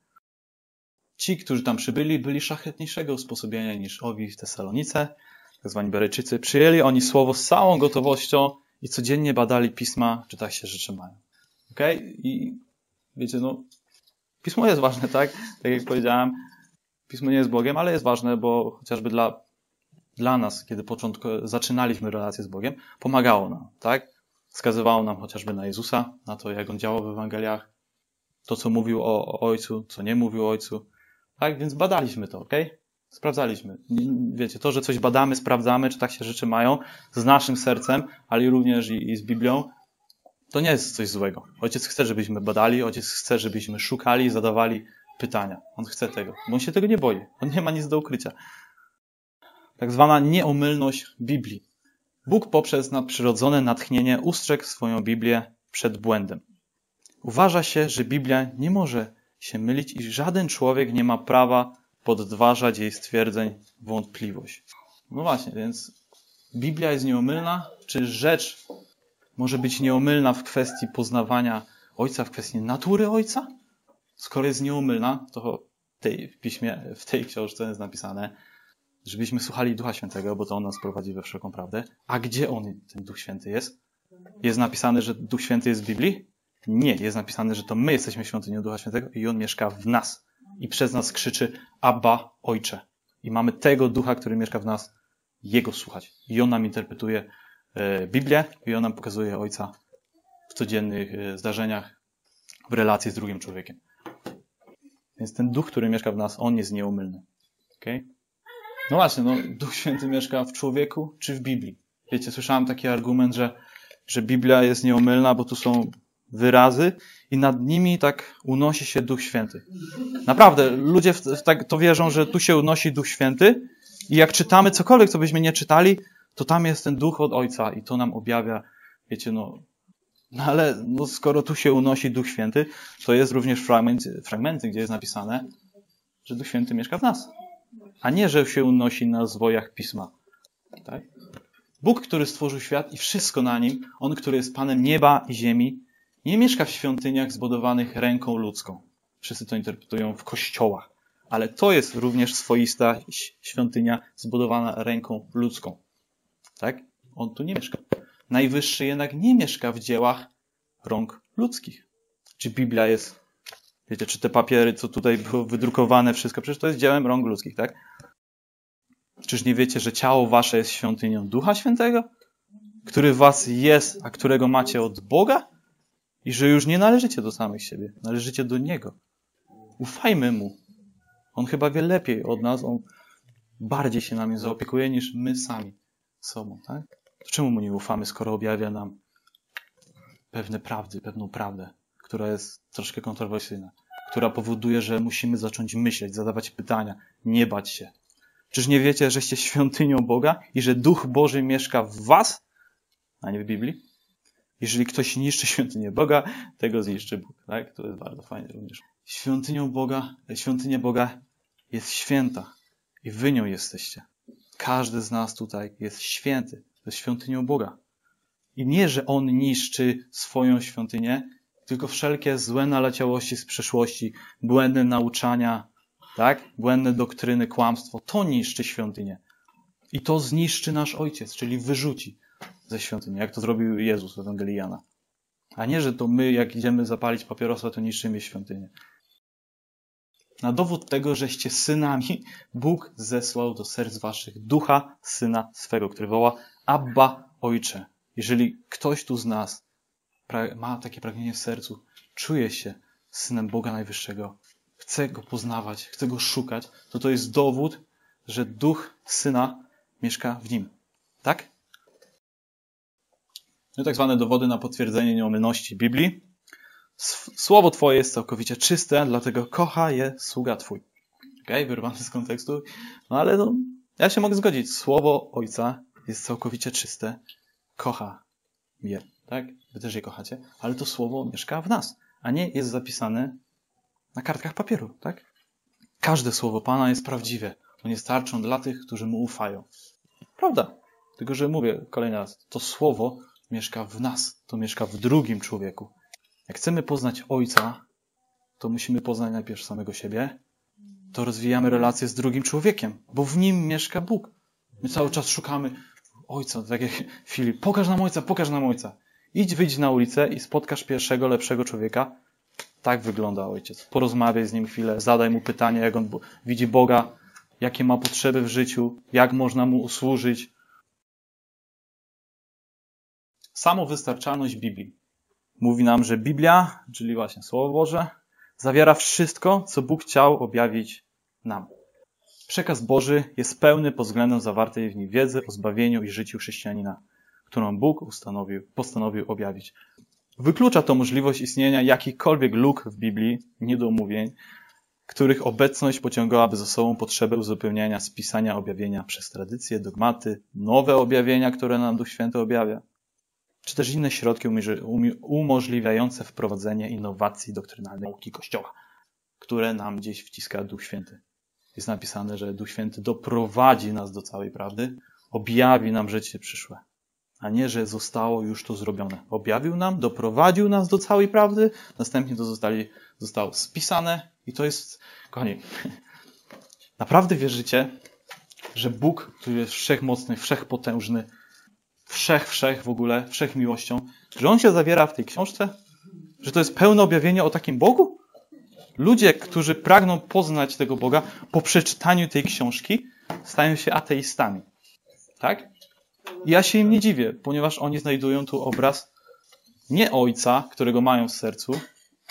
Ci, którzy tam przybyli, byli szlachetniejszego usposobienia niż owi w Tesalonice, tak zwani Berejczycy. Przyjęli oni słowo z całą gotowością i codziennie badali Pisma, czy tak się rzeczy mają. Okej? Okay? I wiecie, no, Pismo jest ważne, tak? Tak jak powiedziałem, Pismo nie jest Bogiem, ale jest ważne, bo chociażby dla, dla nas, kiedy początku zaczynaliśmy relację z Bogiem, pomagało nam, tak? Wskazywało nam chociażby na Jezusa, na to, jak On działał w Ewangeliach, to, co mówił o, o Ojcu, co nie mówił o Ojcu. Tak? Więc badaliśmy to, okej? Okay? Sprawdzaliśmy. Wiecie, to, że coś badamy, sprawdzamy, czy tak się rzeczy mają, z naszym sercem, ale również i, i z Biblią, to nie jest coś złego. Ojciec chce, żebyśmy badali, Ojciec chce, żebyśmy szukali, zadawali pytania. On chce tego, bo On się tego nie boi. On nie ma nic do ukrycia. Tak zwana nieomylność Biblii. Bóg poprzez nadprzyrodzone natchnienie ustrzegł swoją Biblię przed błędem. Uważa się, że Biblia nie może się mylić i żaden człowiek nie ma prawa podważać jej stwierdzeń wątpliwość. No właśnie, więc Biblia jest nieomylna? Czy rzecz może być nieomylna w kwestii poznawania Ojca, w kwestii natury Ojca? Skoro jest nieomylna, to w tej, w piśmie, w tej książce jest napisane, żebyśmy słuchali Ducha Świętego, bo to On nas prowadzi we wszelką prawdę. A gdzie On, ten Duch Święty jest? Jest napisane, że Duch Święty jest w Biblii? Nie, jest napisane, że to my jesteśmy świątynią Ducha Świętego i On mieszka w nas. I przez nas krzyczy Abba, Ojcze. I mamy tego Ducha, który mieszka w nas, Jego słuchać. I On nam interpretuje e, Biblię i On nam pokazuje Ojca w codziennych e, zdarzeniach, w relacji z drugim człowiekiem. Więc ten Duch, który mieszka w nas, On jest nieomylny. Okay? No właśnie, no, Duch Święty mieszka w człowieku czy w Biblii? Wiecie, słyszałem taki argument, że, że Biblia jest nieomylna, bo tu są wyrazy i nad nimi tak unosi się Duch Święty. Naprawdę, ludzie w, w tak to wierzą, że tu się unosi Duch Święty i jak czytamy cokolwiek, co byśmy nie czytali, to tam jest ten Duch od Ojca i to nam objawia, wiecie, no, no ale no, skoro tu się unosi Duch Święty, to jest również fragmenty, fragmenty, gdzie jest napisane, że Duch Święty mieszka w nas, a nie, że się unosi na zwojach Pisma. Tak? Bóg, który stworzył świat i wszystko na nim, On, który jest Panem nieba i ziemi, nie mieszka w świątyniach zbudowanych ręką ludzką. Wszyscy to interpretują w kościołach. Ale to jest również swoista świątynia zbudowana ręką ludzką. Tak? On tu nie mieszka. Najwyższy jednak nie mieszka w dziełach rąk ludzkich. Czy Biblia jest, wiecie, czy te papiery, co tutaj było wydrukowane, wszystko, przecież to jest dziełem rąk ludzkich, tak? Czyż nie wiecie, że ciało wasze jest świątynią Ducha Świętego, który w was jest, a którego macie od Boga? I że już nie należycie do samych siebie, należycie do Niego. Ufajmy Mu. On chyba wie lepiej od nas, On bardziej się nami zaopiekuje niż my sami sobą, tak? To czemu Mu nie ufamy, skoro objawia nam pewne prawdy, pewną prawdę, która jest troszkę kontrowersyjna, która powoduje, że musimy zacząć myśleć, zadawać pytania, nie bać się. Czyż nie wiecie, żeście świątynią Boga i że Duch Boży mieszka w was, a nie w Biblii? Jeżeli ktoś niszczy świątynię Boga, tego zniszczy Bóg. Tak? To jest bardzo fajne również. Świątynią Boga, świątynia Boga jest święta i wy nią jesteście. Każdy z nas tutaj jest święty. To jest świątynią Boga. I nie, że On niszczy swoją świątynię, tylko wszelkie złe naleciałości z przeszłości, błędne nauczania, tak? Błędne doktryny, kłamstwo, to niszczy świątynię. I to zniszczy nasz Ojciec, czyli wyrzuci ze świątyni, jak to zrobił Jezus w Ewangelii Jana. A nie, że to my, jak idziemy zapalić papierosa, to niszczymy świątynię. Na dowód tego, żeście synami, Bóg zesłał do serc waszych Ducha Syna swego, który woła Abba, Ojcze. Jeżeli ktoś tu z nas ma takie pragnienie w sercu, czuje się synem Boga Najwyższego, chce Go poznawać, chce Go szukać, to to jest dowód, że Duch Syna mieszka w nim. Tak? No tak zwane dowody na potwierdzenie nieomylności Biblii. Słowo Twoje jest całkowicie czyste, dlatego kocha je sługa Twój. Okej, okay, wyrwane z kontekstu. No ale no, ja się mogę zgodzić. Słowo Ojca jest całkowicie czyste. Kocha je. Tak? Wy też je kochacie. Ale to słowo mieszka w nas, a nie jest zapisane na kartkach papieru. Tak? Każde słowo Pana jest prawdziwe. On jest tarczą dla tych, którzy Mu ufają. Prawda. Tylko, że mówię kolejny raz. To słowo mieszka w nas. To mieszka w drugim człowieku. Jak chcemy poznać Ojca, to musimy poznać najpierw samego siebie. To rozwijamy relacje z drugim człowiekiem, bo w nim mieszka Bóg. My cały czas szukamy Ojca, tak jak Filip. Pokaż nam Ojca, pokaż nam Ojca. Idź, wyjdź na ulicę i spotkasz pierwszego, lepszego człowieka. Tak wygląda Ojciec. Porozmawiaj z nim chwilę, zadaj mu pytanie, jak on widzi Boga, jakie ma potrzeby w życiu, jak można mu usłużyć. Samowystarczalność Biblii. Mówi nam, że Biblia, czyli właśnie Słowo Boże, zawiera wszystko, co Bóg chciał objawić nam. Przekaz Boży jest pełny pod względem zawartej w nim wiedzy o zbawieniu i życiu chrześcijanina, którą Bóg ustanowił, postanowił objawić. Wyklucza to możliwość istnienia jakichkolwiek luk w Biblii, niedomówień, których obecność pociągałaby za sobą potrzebę uzupełniania spisania objawienia przez tradycje, dogmaty, nowe objawienia, które nam Duch Święty objawia, czy też inne środki umożliwiające wprowadzenie innowacji doktrynalnej nauki Kościoła, które nam gdzieś wciska Duch Święty. Jest napisane, że Duch Święty doprowadzi nas do całej prawdy, objawi nam życie przyszłe, a nie, że zostało już to zrobione. Objawił nam, doprowadził nas do całej prawdy, następnie to zostali, zostało spisane i to jest, kochani, naprawdę wierzycie, że Bóg, który jest wszechmocny, wszechpotężny, wszech, wszech w ogóle, wszech miłością, że On się zawiera w tej książce? Że to jest pełne objawienie o takim Bogu? Ludzie, którzy pragną poznać tego Boga, po przeczytaniu tej książki stają się ateistami. Tak? I ja się im nie dziwię, ponieważ oni znajdują tu obraz nie Ojca, którego mają w sercu,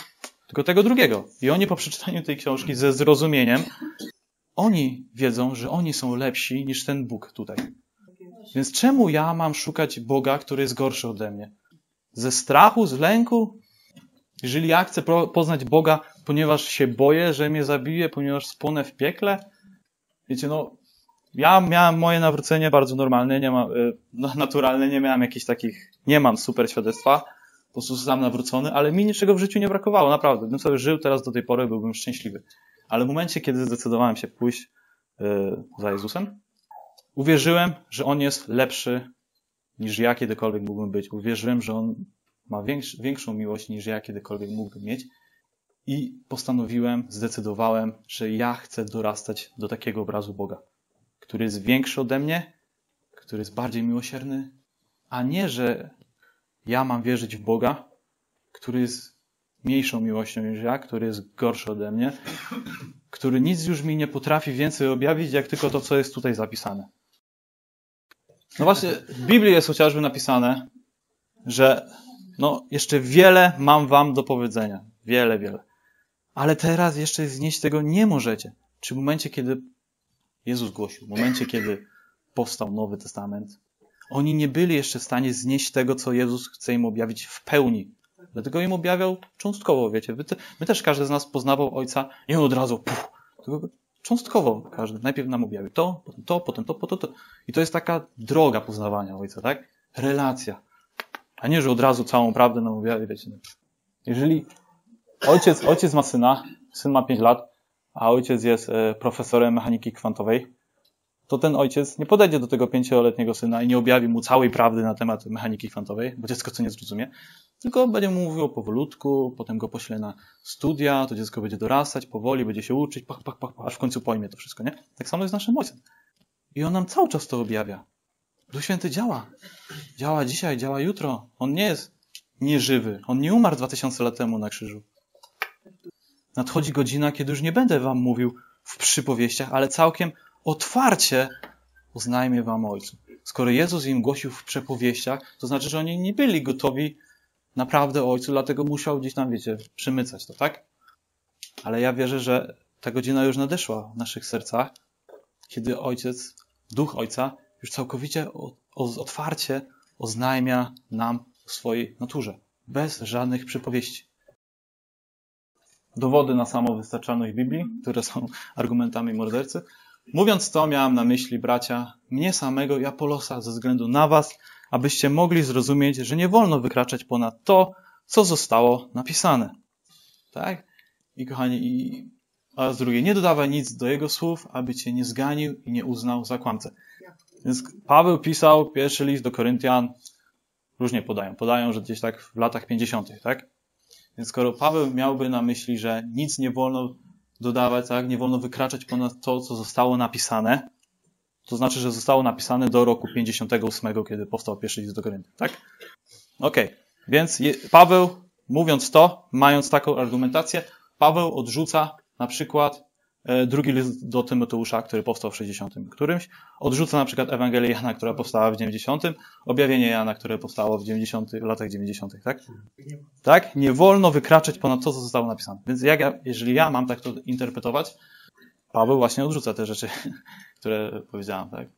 tylko tego drugiego. I oni po przeczytaniu tej książki ze zrozumieniem, oni wiedzą, że oni są lepsi niż ten Bóg tutaj. Więc czemu ja mam szukać Boga, który jest gorszy ode mnie? Ze strachu, z lęku? Jeżeli ja chcę poznać Boga, ponieważ się boję, że mnie zabije, ponieważ spłonę w piekle? Wiecie, no, ja miałem moje nawrócenie bardzo normalne, nie ma, no, naturalne, nie miałem jakichś takich, nie mam super świadectwa, po prostu sam nawrócony, ale mi niczego w życiu nie brakowało, naprawdę. Bym sobie żył teraz do tej pory, byłbym szczęśliwy. Ale w momencie, kiedy zdecydowałem się pójść yy, za Jezusem, uwierzyłem, że On jest lepszy niż ja kiedykolwiek mógłbym być. Uwierzyłem, że On ma większ, większą miłość niż ja kiedykolwiek mógłbym mieć. I postanowiłem, zdecydowałem, że ja chcę dorastać do takiego obrazu Boga, który jest większy ode mnie, który jest bardziej miłosierny, a nie, że ja mam wierzyć w Boga, który jest mniejszą miłością niż ja, który jest gorszy ode mnie, który nic już mi nie potrafi więcej objawić, jak tylko to, co jest tutaj zapisane. No właśnie, w Biblii jest chociażby napisane, że no, jeszcze wiele mam wam do powiedzenia. Wiele, wiele. Ale teraz jeszcze znieść tego nie możecie. Czy w momencie, kiedy Jezus głosił, w momencie, kiedy powstał Nowy Testament, oni nie byli jeszcze w stanie znieść tego, co Jezus chce im objawić w pełni. Dlatego im objawiał cząstkowo, wiecie. My, te, my też, każdy z nas poznawał Ojca nie od razu, puf, tylko cząstkowo każdy. Najpierw nam objawił to, potem to, potem to, potem to. I to jest taka droga poznawania Ojca, tak? Relacja. A nie, że od razu całą prawdę nam objawi, wiecie. Jeżeli ojciec, ojciec ma syna, syn ma pięć lat, a ojciec jest e, profesorem mechaniki kwantowej, to ten ojciec nie podejdzie do tego pięcioletniego syna i nie objawi mu całej prawdy na temat mechaniki kwantowej, bo dziecko co nie zrozumie, tylko będzie mu mówił powolutku, potem go pośle na studia, to dziecko będzie dorastać, powoli, będzie się uczyć, pach, pach, pach, aż w końcu pojmie to wszystko, nie? Tak samo jest z naszym ojcem. I on nam cały czas to objawia. Duch Święty działa. Działa dzisiaj, działa jutro. On nie jest nieżywy. On nie umarł dwa tysiące lat temu na krzyżu. Nadchodzi godzina, kiedy już nie będę wam mówił w przypowieściach, ale całkiem otwarcie oznajmię wam o Ojcu. Skoro Jezus im głosił w przypowieściach, to znaczy, że oni nie byli gotowi naprawdę o Ojcu, dlatego musiał gdzieś tam, wiecie, przymycać to, tak? Ale ja wierzę, że ta godzina już nadeszła w naszych sercach, kiedy Ojciec, Duch Ojca już całkowicie otwarcie oznajmia nam o swojej naturze. Bez żadnych przypowieści. Dowody na samowystarczalność Biblii, które są argumentami mordercy. Mówiąc to, miałem na myśli, bracia, mnie samego i Apolosa ze względu na was, abyście mogli zrozumieć, że nie wolno wykraczać ponad to, co zostało napisane. Tak? I kochani, i, a z drugiej, nie dodawaj nic do jego słów, aby cię nie zganił i nie uznał za kłamcę. Więc Paweł pisał pierwszy list do Koryntian, różnie podają, podają, że gdzieś tak w latach pięćdziesiątych, tak? Więc skoro Paweł miałby na myśli, że nic nie wolno dodawać, tak, nie wolno wykraczać ponad to, co zostało napisane, to znaczy, że zostało napisane do roku pięćdziesiątego ósmego, kiedy powstał pierwszy list do Koryntian, tak? Okej, okay. Więc je, Paweł, mówiąc to, mając taką argumentację, Paweł odrzuca na przykład e, drugi list do Tymoteusza, który powstał w sześćdziesiątym którymś, odrzuca na przykład Ewangelię Jana, która powstała w dziewięćdziesiątym, objawienie Jana, które powstało w dziewięćdziesiątych, latach dziewięćdziesiątych, tak? Tak? Nie wolno wykraczać ponad to, co zostało napisane. Więc jak ja, jeżeli ja mam tak to interpretować, Paweł właśnie odrzuca te rzeczy, które powiedziałem, tak?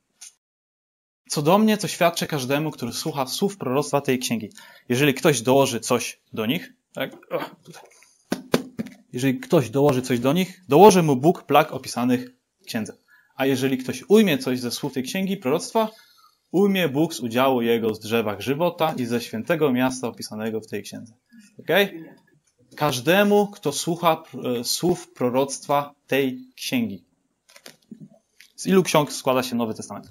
Co do mnie, to świadczę każdemu, który słucha słów proroctwa tej księgi. Jeżeli ktoś dołoży coś do nich, tak? O, tutaj. Jeżeli ktoś dołoży coś do nich, dołoży mu Bóg plag opisanych w księdze. A jeżeli ktoś ujmie coś ze słów tej księgi proroctwa, ujmie Bóg z udziału jego z drzewach żywota i ze świętego miasta opisanego w tej księdze. Okay? Każdemu, kto słucha e, słów proroctwa tej księgi. Z ilu ksiąg składa się Nowy Testament?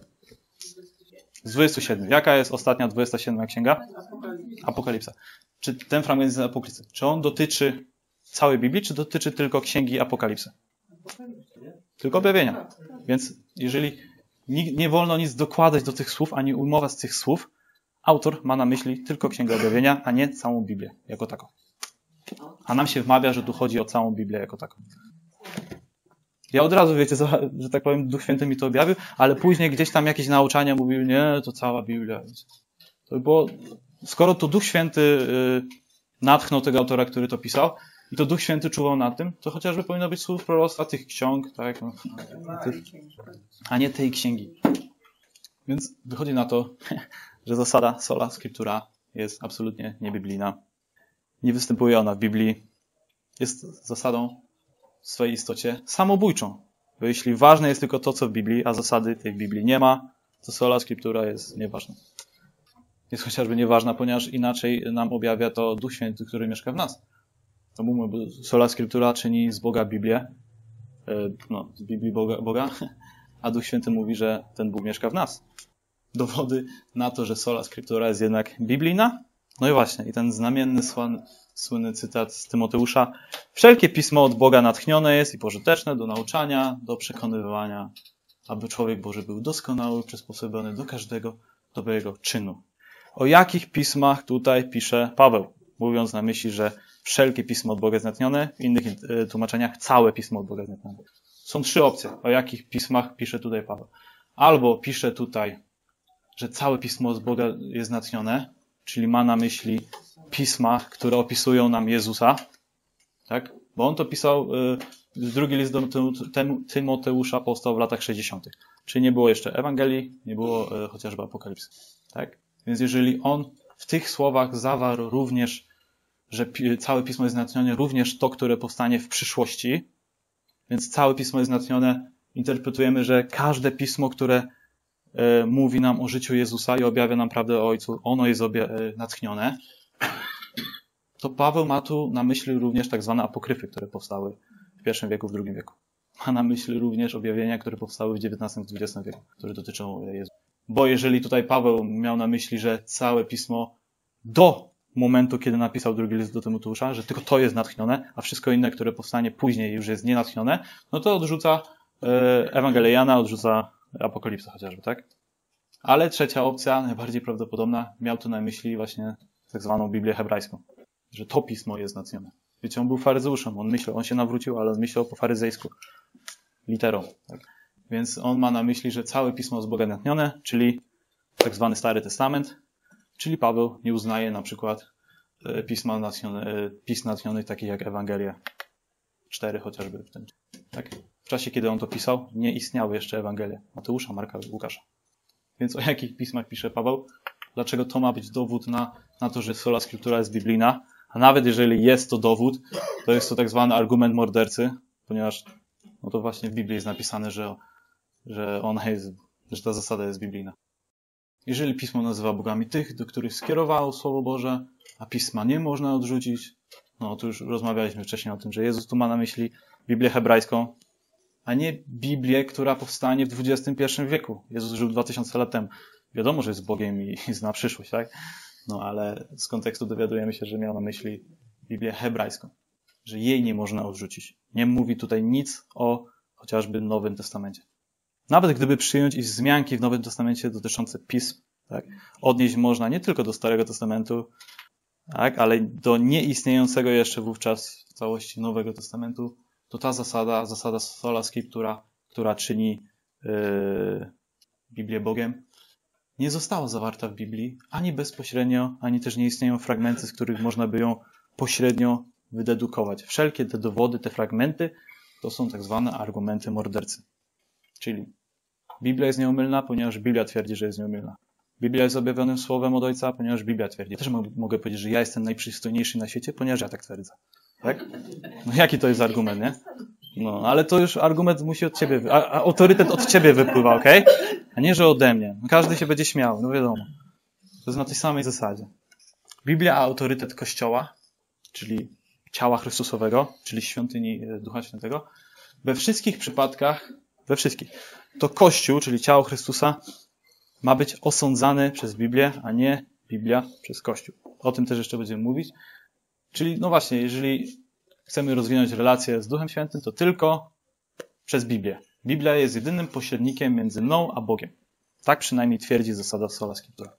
Z dwudziestu siedmiu. Jaka jest ostatnia dwudziesta siódma księga? Apokalipsa. Czy ten fragment jest z Apokalipsy? Czy on dotyczy całej Biblii, czy dotyczy tylko księgi Apokalipsy? Tylko objawienia. Więc jeżeli nie, nie wolno nic dokładać do tych słów, ani ujmować z tych słów, autor ma na myśli tylko księgę objawienia, a nie całą Biblię jako taką. A nam się wmawia, że tu chodzi o całą Biblię jako taką. Ja od razu, wiecie, że tak powiem, Duch Święty mi to objawił, ale później gdzieś tam jakieś nauczania mówił, nie, to cała Biblia. To było, skoro to Duch Święty yy, natchnął tego autora, który to pisał, i to Duch Święty czuwał nad tym, to chociażby powinno być słów proroctwa tych ksiąg, tak? No, a nie tej księgi. Więc wychodzi na to, że zasada sola scriptura jest absolutnie niebiblijna. Nie występuje ona w Biblii. Jest zasadą w swojej istocie samobójczą. Bo jeśli ważne jest tylko to, co w Biblii, a zasady tej w Biblii nie ma, to sola scriptura jest nieważna. Jest chociażby nieważna, ponieważ inaczej nam objawia to Duch Święty, który mieszka w nas. To mówmy, sola scriptura czyni z Boga Biblię, no, z Biblii Boga, Boga, a Duch Święty mówi, że ten Bóg mieszka w nas. Dowody na to, że sola scriptura jest jednak biblijna. No i właśnie, i ten znamienny, słynny, słynny cytat z Tymoteusza. Wszelkie pismo od Boga natchnione jest i pożyteczne do nauczania, do przekonywania, aby człowiek Boży był doskonały, przysposobiony do każdego dobrego czynu. O jakich pismach tutaj pisze Paweł? Mówiąc na myśli, że wszelkie pismo od Boga jest natchnione, w innych tłumaczeniach całe pismo od Boga jest natchnione. Są trzy opcje, o jakich pismach pisze tutaj Paweł. Albo pisze tutaj, że całe pismo od Boga jest natchnione, czyli ma na myśli pisma, które opisują nam Jezusa, tak? Bo on to pisał, drugi list do Tymoteusza powstał w latach sześćdziesiątych. Czyli nie było jeszcze Ewangelii, nie było chociażby Apokalipsy, tak? Więc jeżeli on w tych słowach zawarł również, że całe pismo jest natchnione, również to, które powstanie w przyszłości, więc całe pismo jest natchnione, interpretujemy, że każde pismo, które mówi nam o życiu Jezusa i objawia nam prawdę o Ojcu, ono jest natchnione, to Paweł ma tu na myśli również tak zwane apokryfy, które powstały w pierwszym wieku, w drugim wieku. Ma na myśli również objawienia, które powstały w dziewiętnastym, dwudziestym wieku, które dotyczą Jezusa. Bo jeżeli tutaj Paweł miał na myśli, że całe pismo do momentu, kiedy napisał drugi list do Tymoteusza, że tylko to jest natchnione, a wszystko inne, które powstanie później już jest nienatchnione, no to odrzuca Ewangelię Jana, odrzuca Apokalipsę chociażby, tak? Ale trzecia opcja, najbardziej prawdopodobna, miał tu na myśli właśnie tak zwaną Biblię hebrajską, że to pismo jest natchnione. Wiecie, on był faryzeuszem, on myślał, on się nawrócił, ale on myślał po faryzejsku, literą, tak? Więc on ma na myśli, że całe pismo jest Boga natchnione, czyli tak zwany Stary Testament, czyli Paweł nie uznaje na przykład pisma natchnione, pism natchnionych takich jak Ewangelia. Cztery chociażby w tym. Tak? W czasie, kiedy on to pisał, nie istniały jeszcze Ewangelie Mateusza, Marka, Łukasza. Więc o jakich pismach pisze Paweł? Dlaczego to ma być dowód na, na to, że sola scriptura jest biblijna? A nawet jeżeli jest to dowód, to jest to tak zwany argument mordercy, ponieważ no to właśnie w Biblii jest napisane, że, że ona jest, że ta zasada jest biblijna. Jeżeli Pismo nazywa bogami tych, do których skierowało Słowo Boże, a Pisma nie można odrzucić, no to już rozmawialiśmy wcześniej o tym, że Jezus tu ma na myśli Biblię hebrajską, a nie Biblię, która powstanie w dwudziestym pierwszym wieku. Jezus żył dwa tysiące lat temu. Wiadomo, że jest Bogiem i, i zna przyszłość, tak? No ale z kontekstu dowiadujemy się, że miał na myśli Biblię hebrajską, że jej nie można odrzucić. Nie mówi tutaj nic o chociażby Nowym Testamencie. Nawet gdyby przyjąć i wzmianki w Nowym Testamencie dotyczące pism, tak, odnieść można nie tylko do Starego Testamentu, tak, ale do nieistniejącego jeszcze wówczas w całości Nowego Testamentu, to ta zasada, zasada sola scriptura, która czyni yy, Biblię Bogiem, nie została zawarta w Biblii ani bezpośrednio, ani też nie istnieją fragmenty, z których można by ją pośrednio wydedukować. Wszelkie te dowody, te fragmenty, to są tak zwane argumenty mordercy. Czyli Biblia jest nieomylna, ponieważ Biblia twierdzi, że jest nieomylna. Biblia jest objawionym słowem od Ojca, ponieważ Biblia twierdzi. Ja też mogę powiedzieć, że ja jestem najprzystojniejszy na świecie, ponieważ ja tak twierdzę. Tak? No jaki to jest argument, nie? No, ale to już argument musi od ciebie, a, a autorytet od ciebie wypływa, okej? Okay? A nie, że ode mnie. No, każdy się będzie śmiał, no wiadomo. To jest na tej samej zasadzie. Biblia, a autorytet Kościoła, czyli ciała Chrystusowego, czyli świątyni Ducha Świętego, we wszystkich przypadkach, we wszystkich, to Kościół, czyli ciało Chrystusa, ma być osądzany przez Biblię, a nie Biblia przez Kościół. O tym też jeszcze będziemy mówić. Czyli, no właśnie, jeżeli chcemy rozwinąć relacje z Duchem Świętym, to tylko przez Biblię. Biblia jest jedynym pośrednikiem między mną a Bogiem. Tak przynajmniej twierdzi zasada sola scriptura.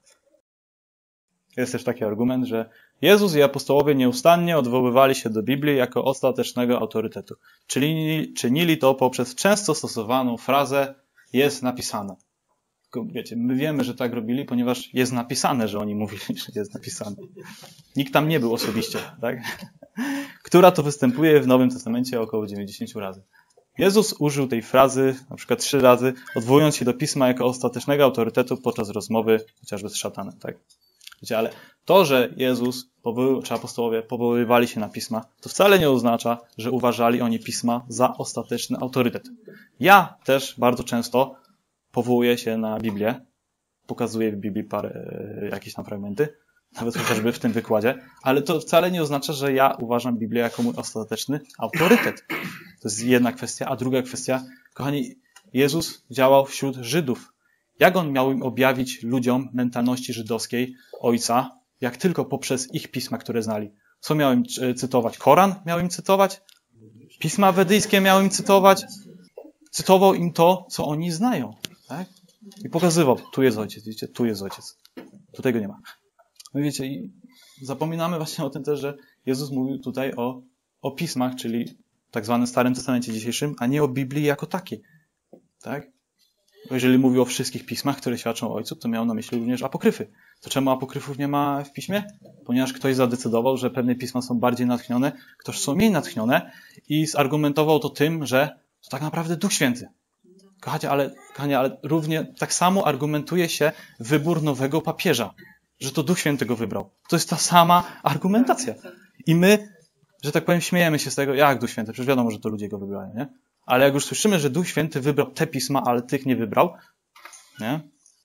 Jest też taki argument, że Jezus i apostołowie nieustannie odwoływali się do Biblii jako ostatecznego autorytetu. Czyli czynili to poprzez często stosowaną frazę jest napisane. Tylko wiecie, my wiemy, że tak robili, ponieważ jest napisane, że oni mówili, że jest napisane. Nikt tam nie był osobiście, tak? Która to występuje w Nowym Testamencie około dziewięćdziesiąt razy. Jezus użył tej frazy na przykład trzy razy, odwołując się do Pisma jako ostatecznego autorytetu podczas rozmowy chociażby z szatanem, tak? Wiecie, ale to, że Jezus powoływał, czy apostołowie powoływali się na Pisma, to wcale nie oznacza, że uważali oni Pisma za ostateczny autorytet. Ja też bardzo często powołuję się na Biblię, pokazuję w Biblii parę, jakieś tam fragmenty, nawet chociażby w tym wykładzie, ale to wcale nie oznacza, że ja uważam Biblię jako mój ostateczny autorytet. To jest jedna kwestia, a druga kwestia, kochani, Jezus działał wśród Żydów. Jak on miał im objawić ludziom mentalności żydowskiej Ojca, jak tylko poprzez ich pisma, które znali? Co miał im cytować? Koran miał im cytować? Pisma wedyjskie miał im cytować? Cytował im to, co oni znają. Tak? I pokazywał, tu jest Ojciec, widzicie, tu jest Ojciec. Tu tego nie ma. No wiecie, i zapominamy właśnie o tym też, że Jezus mówił tutaj o, o pismach, czyli tak zwanym Starym Testamencie dzisiejszym, a nie o Biblii jako takiej. Tak? Bo jeżeli mówił o wszystkich pismach, które świadczą o Ojcu, to miał na myśli również apokryfy. To czemu apokryfów nie ma w piśmie? Ponieważ ktoś zadecydował, że pewne pisma są bardziej natchnione, ktoś są mniej natchnione i zargumentował to tym, że to tak naprawdę Duch Święty. Kochanie, ale, kochanie, ale równie tak samo argumentuje się wybór nowego papieża, że to Duch Święty go wybrał. To jest ta sama argumentacja. I my, że tak powiem, śmiejemy się z tego, jak Duch Święty, przecież wiadomo, że to ludzie go wybrają, nie? Ale jak już słyszymy, że Duch Święty wybrał te pisma, ale tych nie wybrał, nie?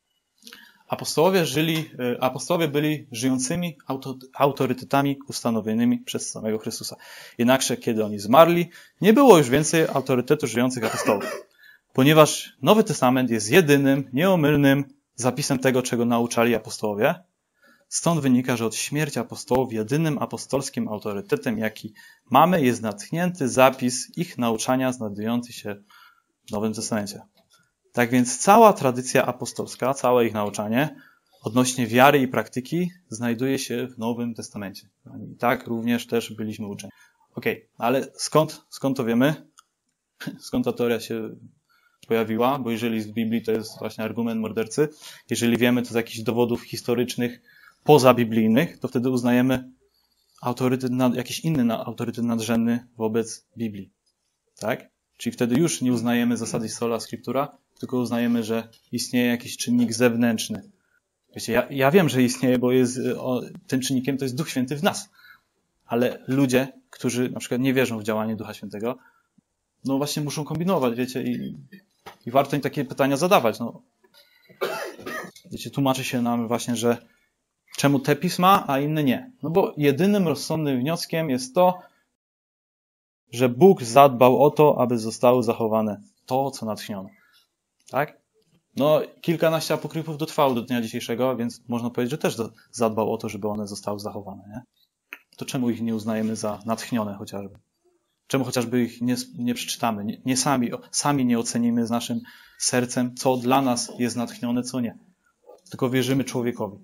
Apostołowie żyli, apostołowie byli żyjącymi autorytetami ustanowionymi przez samego Chrystusa. Jednakże, kiedy oni zmarli, nie było już więcej autorytetu żyjących apostołów. Ponieważ Nowy Testament jest jedynym, nieomylnym zapisem tego, czego nauczali apostołowie, stąd wynika, że od śmierci apostołów jedynym apostolskim autorytetem, jaki mamy, jest natchnięty zapis ich nauczania znajdujący się w Nowym Testamencie. Tak więc cała tradycja apostolska, całe ich nauczanie odnośnie wiary i praktyki znajduje się w Nowym Testamencie. I tak również też byliśmy uczeni. Okej, okay, ale skąd, skąd to wiemy? Skąd ta teoria się pojawiła? Bo jeżeli z Biblii to jest właśnie argument mordercy, jeżeli wiemy to z jakichś dowodów historycznych, pozabiblijnych, to wtedy uznajemy autorytet nad, jakiś inny na, autorytet nadrzędny wobec Biblii. Tak? Czyli wtedy już nie uznajemy zasady sola scriptura, tylko uznajemy, że istnieje jakiś czynnik zewnętrzny. Wiecie, ja, ja wiem, że istnieje, bo jest, o, tym czynnikiem to jest Duch Święty w nas. Ale ludzie, którzy na przykład nie wierzą w działanie Ducha Świętego, no właśnie muszą kombinować, wiecie, i, i warto im takie pytania zadawać. No. Wiecie, tłumaczy się nam właśnie, że czemu te pisma, a inne nie? No bo jedynym rozsądnym wnioskiem jest to, że Bóg zadbał o to, aby zostało zachowane to, co natchniono. Tak? No, kilkanaście apokryfów dotrwało do dnia dzisiejszego, więc można powiedzieć, że też zadbał o to, żeby one zostały zachowane. Nie? To czemu ich nie uznajemy za natchnione chociażby? Czemu chociażby ich nie, nie przeczytamy? Nie, nie sami, sami nie ocenimy z naszym sercem, co dla nas jest natchnione, co nie. Tylko wierzymy człowiekowi.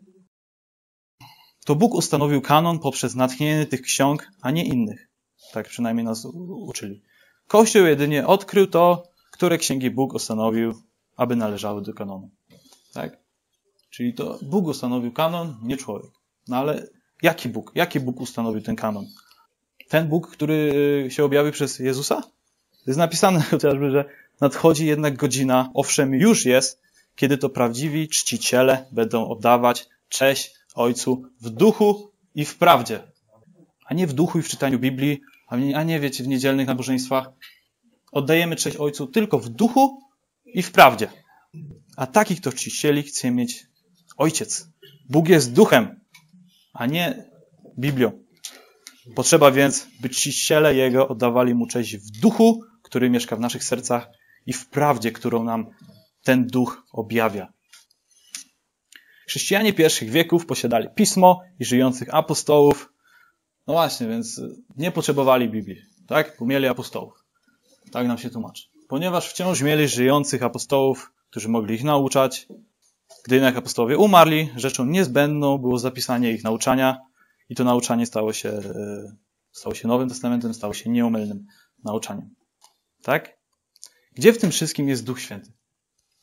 To Bóg ustanowił kanon poprzez natchnienie tych ksiąg, a nie innych. Tak przynajmniej nas uczyli. Kościół jedynie odkrył to, które księgi Bóg ustanowił, aby należały do kanonu. Tak? Czyli to Bóg ustanowił kanon, nie człowiek. No ale jaki Bóg? Jaki Bóg ustanowił ten kanon? Ten Bóg, który się objawił przez Jezusa? Jest napisane chociażby, że nadchodzi jednak godzina, owszem już jest, kiedy to prawdziwi czciciele będą oddawać cześć Ojcu w duchu i w prawdzie. A nie w duchu i w czytaniu Biblii, a nie, a nie wiecie, w niedzielnych nabożeństwach. Oddajemy cześć Ojcu tylko w duchu i w prawdzie. A takich to czcicieli chce mieć Ojciec. Bóg jest duchem, a nie Biblią. Potrzeba więc, by czciciele Jego oddawali Mu cześć w duchu, który mieszka w naszych sercach i w prawdzie, którą nam ten duch objawia. Chrześcijanie pierwszych wieków posiadali pismo i żyjących apostołów. No właśnie, więc nie potrzebowali Biblii, tak? Bo mieli apostołów. Tak nam się tłumaczy. Ponieważ wciąż mieli żyjących apostołów, którzy mogli ich nauczać. Gdy jednak apostołowie umarli, rzeczą niezbędną było zapisanie ich nauczania i to nauczanie stało się, stało się Nowym Testamentem, stało się nieomylnym nauczaniem. Tak? Gdzie w tym wszystkim jest Duch Święty?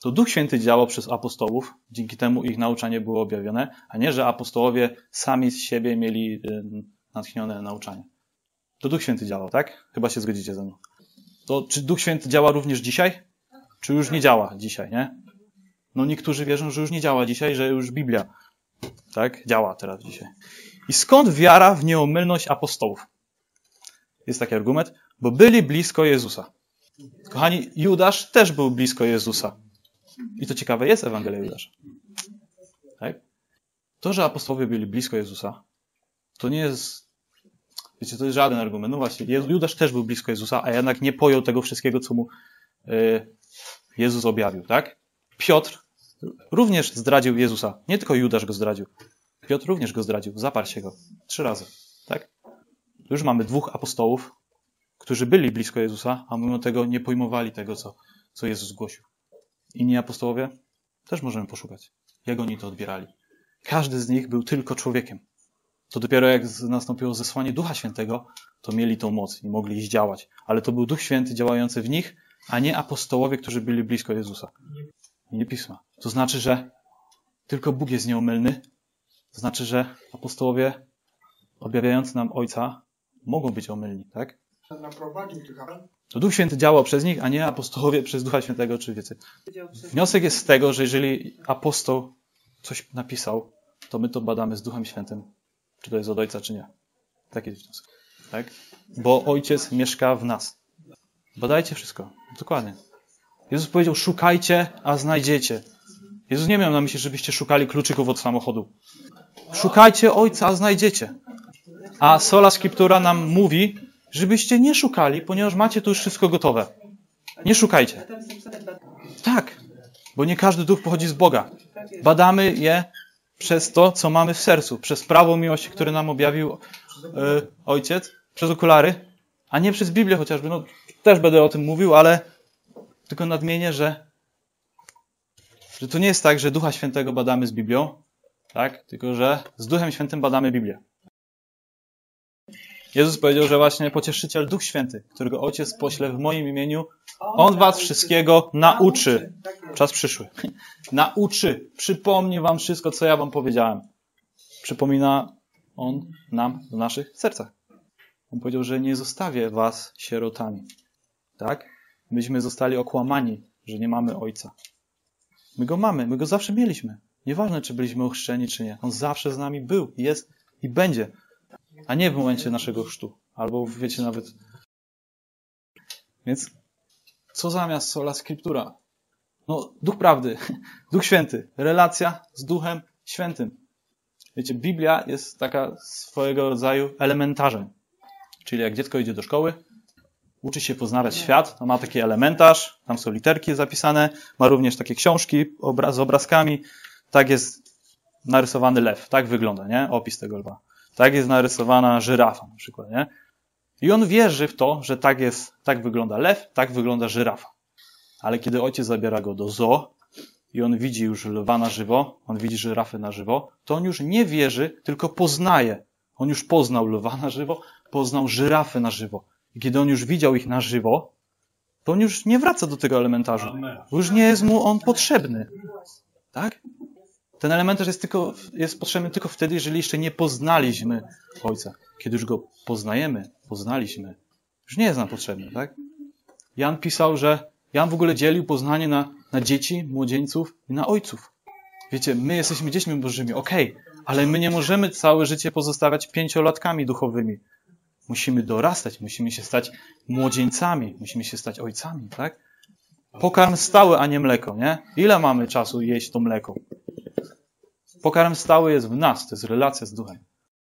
To Duch Święty działał przez apostołów, dzięki temu ich nauczanie było objawione, a nie, że apostołowie sami z siebie mieli natchnione nauczanie. To Duch Święty działał, tak? Chyba się zgodzicie ze mną. To czy Duch Święty działa również dzisiaj? Czy już nie działa dzisiaj, nie? No niektórzy wierzą, że już nie działa dzisiaj, że już Biblia, tak? Działa teraz dzisiaj. I skąd wiara w nieomylność apostołów? Jest taki argument, bo byli blisko Jezusa. Kochani, Judasz też był blisko Jezusa. I to ciekawe, jest Ewangelia Judasza. Tak? To, że apostołowie byli blisko Jezusa, to nie jest, wiecie, to jest żaden argument. No właśnie, Judasz też był blisko Jezusa, a jednak nie pojął tego wszystkiego, co mu y, Jezus objawił, tak? Piotr również zdradził Jezusa. Nie tylko Judasz go zdradził. Piotr również go zdradził. Zaparł się go. Trzy razy, tak? Już mamy dwóch apostołów, którzy byli blisko Jezusa, a mimo tego nie pojmowali tego, co, co Jezus głosił. Inni apostołowie też możemy poszukać, jak oni to odbierali. Każdy z nich był tylko człowiekiem. To dopiero jak nastąpiło zesłanie Ducha Świętego, to mieli tą moc i mogli iść działać. Ale to był Duch Święty działający w nich, a nie apostołowie, którzy byli blisko Jezusa. I nie Pisma. To znaczy, że tylko Bóg jest nieomylny. To znaczy, że apostołowie objawiający nam Ojca mogą być omylni, tak? To Duch Święty działał przez nich, a nie apostołowie przez Ducha Świętego, czy wiecie. Wniosek jest z tego, że jeżeli apostoł coś napisał, to my to badamy z Duchem Świętym. Czy to jest od Ojca, czy nie. Taki jest wniosek. Tak? Bo Ojciec mieszka w nas. Badajcie wszystko. Dokładnie. Jezus powiedział, szukajcie, a znajdziecie. Jezus nie miał na myśli, żebyście szukali kluczyków od samochodu. Szukajcie Ojca, a znajdziecie. A sola Scriptura nam mówi, żebyście nie szukali, ponieważ macie tu już wszystko gotowe. Nie szukajcie. Tak, bo nie każdy duch pochodzi z Boga. Badamy je przez to, co mamy w sercu, przez prawo miłości, które nam objawił yy, Ojciec, przez okulary, a nie przez Biblię chociażby. No, też będę o tym mówił, ale tylko nadmienię, że, że to nie jest tak, że Ducha Świętego badamy z Biblią, tak? Tylko że z Duchem Świętym badamy Biblię. Jezus powiedział, że właśnie Pocieszyciel, Duch Święty, którego Ojciec pośle w moim imieniu, On was wszystkiego nauczy. Czas przyszły. Nauczy. Przypomni wam wszystko, co ja wam powiedziałem. Przypomina On nam w naszych sercach. On powiedział, że nie zostawię was sierotami. Tak? Myśmy zostali okłamani, że nie mamy Ojca. My Go mamy. My Go zawsze mieliśmy. Nieważne, czy byliśmy ochrzczeni, czy nie. On zawsze z nami był, jest i będzie. A nie w momencie naszego chrztu. Albo wiecie nawet. Więc co zamiast sola Scriptura? No, Duch Prawdy, Duch Święty, relacja z Duchem Świętym. Wiecie, Biblia jest taka swojego rodzaju elementarzem. Czyli jak dziecko idzie do szkoły, uczy się poznawać świat, to ma taki elementarz, tam są literki zapisane, ma również takie książki z obrazkami. Tak jest narysowany lew, tak wygląda, nie? Opis tego lwa. Tak jest narysowana żyrafa na przykład, nie? I on wierzy w to, że tak jest, tak wygląda lew, tak wygląda żyrafa. Ale kiedy ojciec zabiera go do zoo i on widzi już lwa na żywo, on widzi żyrafę na żywo, to on już nie wierzy, tylko poznaje. On już poznał lwa na żywo, poznał żyrafę na żywo. I kiedy on już widział ich na żywo, to on już nie wraca do tego elementarzu. Już nie jest mu on potrzebny. Tak? Ten elementarz jest, tylko, jest potrzebny tylko wtedy, jeżeli jeszcze nie poznaliśmy Ojca. Kiedy już Go poznajemy, poznaliśmy, już nie jest nam potrzebny, tak? Jan pisał, że Jan w ogóle dzielił poznanie na, na dzieci, młodzieńców i na ojców. Wiecie, my jesteśmy dziećmi bożymi, okej, okay, ale my nie możemy całe życie pozostawać pięciolatkami duchowymi. Musimy dorastać, musimy się stać młodzieńcami, musimy się stać ojcami, tak? Pokarm stały, a nie mleko, nie? Ile mamy czasu jeść to mleko? Pokarm stały jest w nas, to jest relacja z Duchem.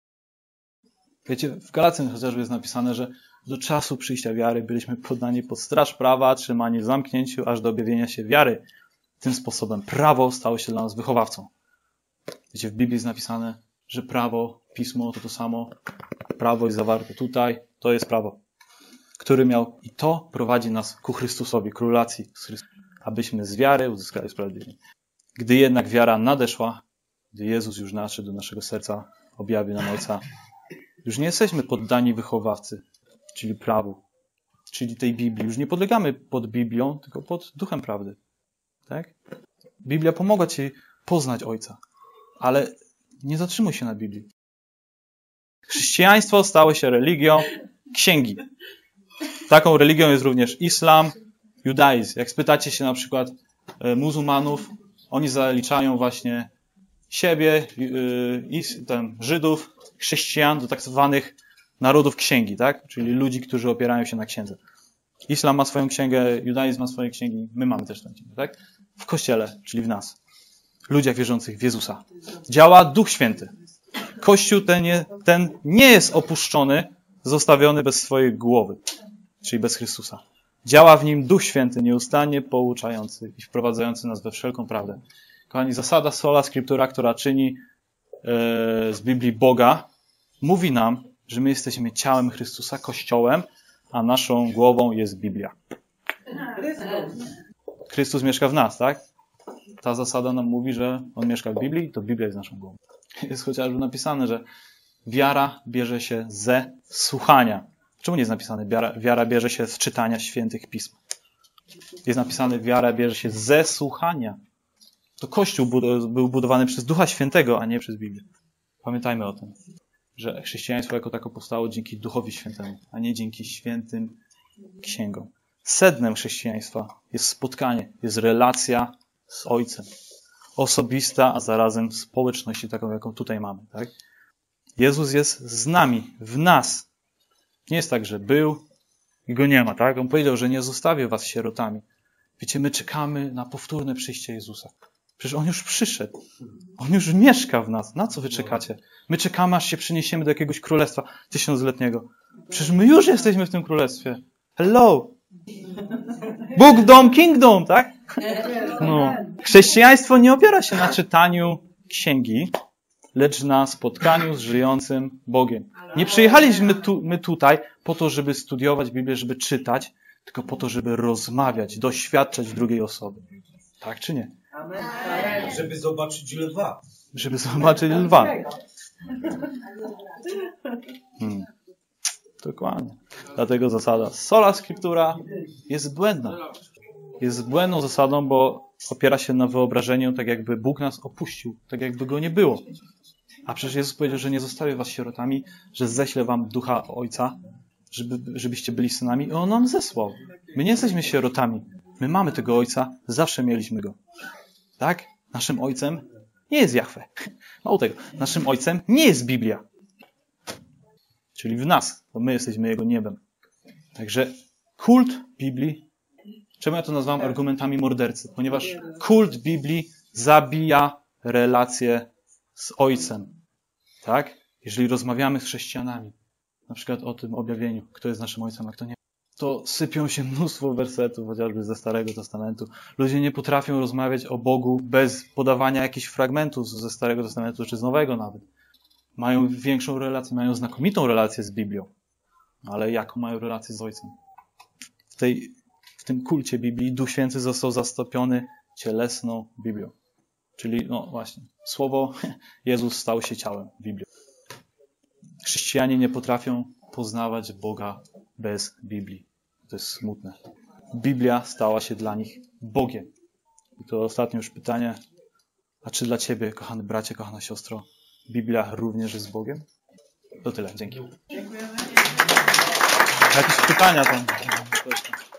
Wiecie, w Galacjan chociażby jest napisane, że do czasu przyjścia wiary byliśmy poddani pod straż prawa, trzymani w zamknięciu, aż do objawienia się wiary. Tym sposobem prawo stało się dla nas wychowawcą. Wiecie, w Biblii jest napisane, że prawo, pismo to to samo. Prawo jest zawarte tutaj, to jest prawo, który miał i to prowadzi nas ku Chrystusowi, ku relacji z Chrystusem, abyśmy z wiary uzyskali sprawiedliwie. Gdy jednak wiara nadeszła, gdy Jezus już nadszedł do naszego serca, objawił nam Ojca, już nie jesteśmy poddani wychowawcy, czyli prawu, czyli tej Biblii. Już nie podlegamy pod Biblią, tylko pod Duchem Prawdy. Tak? Biblia pomogła ci poznać Ojca, ale nie zatrzymuj się na Biblii. Chrześcijaństwo stało się religią księgi. Taką religią jest również islam, judaizm. Jak spytacie się na przykład muzułmanów, oni zaliczają właśnie siebie, yy, ten, Żydów, chrześcijan do tak zwanych narodów księgi, tak? Czyli ludzi, którzy opierają się na księdze. Islam ma swoją księgę, judaizm ma swoje księgi, my mamy też tę księgę, tak? W Kościele, czyli w nas. Ludziach wierzących w Jezusa. Działa Duch Święty. Kościół ten nie, ten nie jest opuszczony, zostawiony bez swojej głowy, czyli bez Chrystusa. Działa w nim Duch Święty, nieustannie pouczający i wprowadzający nas we wszelką prawdę. Kochani, zasada sola scriptura, która czyni e, z Biblii Boga, mówi nam, że my jesteśmy ciałem Chrystusa, Kościołem, a naszą głową jest Biblia. Chrystus mieszka w nas, tak? Ta zasada nam mówi, że On mieszka w Biblii, to Biblia jest naszą głową. Jest chociażby napisane, że wiara bierze się ze słuchania. Czemu nie jest napisane, wiara, wiara bierze się z czytania świętych pism? Jest napisane, wiara bierze się ze słuchania. To Kościół był budowany przez Ducha Świętego, a nie przez Biblię. Pamiętajmy o tym, że chrześcijaństwo jako tako powstało dzięki Duchowi Świętemu, a nie dzięki świętym księgom. Sednem chrześcijaństwa jest spotkanie, jest relacja z Ojcem. Osobista, a zarazem społeczności taką, jaką tutaj mamy. Tak? Jezus jest z nami, w nas. Nie jest tak, że był i Go nie ma. Tak? On powiedział, że nie zostawię was sierotami. Wiecie, my czekamy na powtórne przyjście Jezusa. Przecież On już przyszedł. On już mieszka w nas. Na co wy czekacie? My czekamy, aż się przeniesiemy do jakiegoś królestwa tysiącletniego. Przecież my już jesteśmy w tym królestwie. Hello! Bóg, dom, kingdom, tak? No. Chrześcijaństwo nie opiera się na czytaniu księgi, lecz na spotkaniu z żyjącym Bogiem. Nie przyjechaliśmy tu, my tutaj po to, żeby studiować Biblię, żeby czytać, tylko po to, żeby rozmawiać, doświadczać drugiej osoby. Tak czy nie? Żeby zobaczyć lwa. Żeby zobaczyć lwa. Hmm. Dokładnie. Dlatego zasada sola scriptura jest błędna. Jest błędną zasadą, bo opiera się na wyobrażeniu, tak jakby Bóg nas opuścił, tak jakby Go nie było. A przecież Jezus powiedział, że nie zostawię was sierotami, że ześlę wam Ducha Ojca, żeby, żebyście byli synami i On nam zesłał. My nie jesteśmy sierotami. My mamy tego Ojca, zawsze mieliśmy Go. Tak? Naszym Ojcem nie jest Jahwe. Mało tego. Naszym Ojcem nie jest Biblia. Czyli w nas, bo my jesteśmy Jego niebem. Także kult Biblii, czemu ja to nazywam argumentami mordercy? Ponieważ kult Biblii zabija relacje z Ojcem. Tak? Jeżeli rozmawiamy z chrześcijanami, na przykład o tym objawieniu, kto jest naszym Ojcem, a kto nie, to sypią się mnóstwo wersetów, chociażby ze Starego Testamentu. Ludzie nie potrafią rozmawiać o Bogu bez podawania jakichś fragmentów ze Starego Testamentu, czy z Nowego nawet. Mają większą relację, mają znakomitą relację z Biblią. Ale jaką mają relację z Ojcem? W, tej, w tym kulcie Biblii Duch Święty został zastąpiony cielesną Biblią. Czyli, no właśnie, słowo Jezus stał się ciałem Biblią. Chrześcijanie nie potrafią poznawać Boga bez Biblii. To jest smutne. Biblia stała się dla nich Bogiem. I to ostatnie już pytanie. A czy dla ciebie, kochany bracie, kochana siostro, Biblia również jest Bogiem? To tyle. Dzięki. Dziękujemy. Jakieś pytania tam?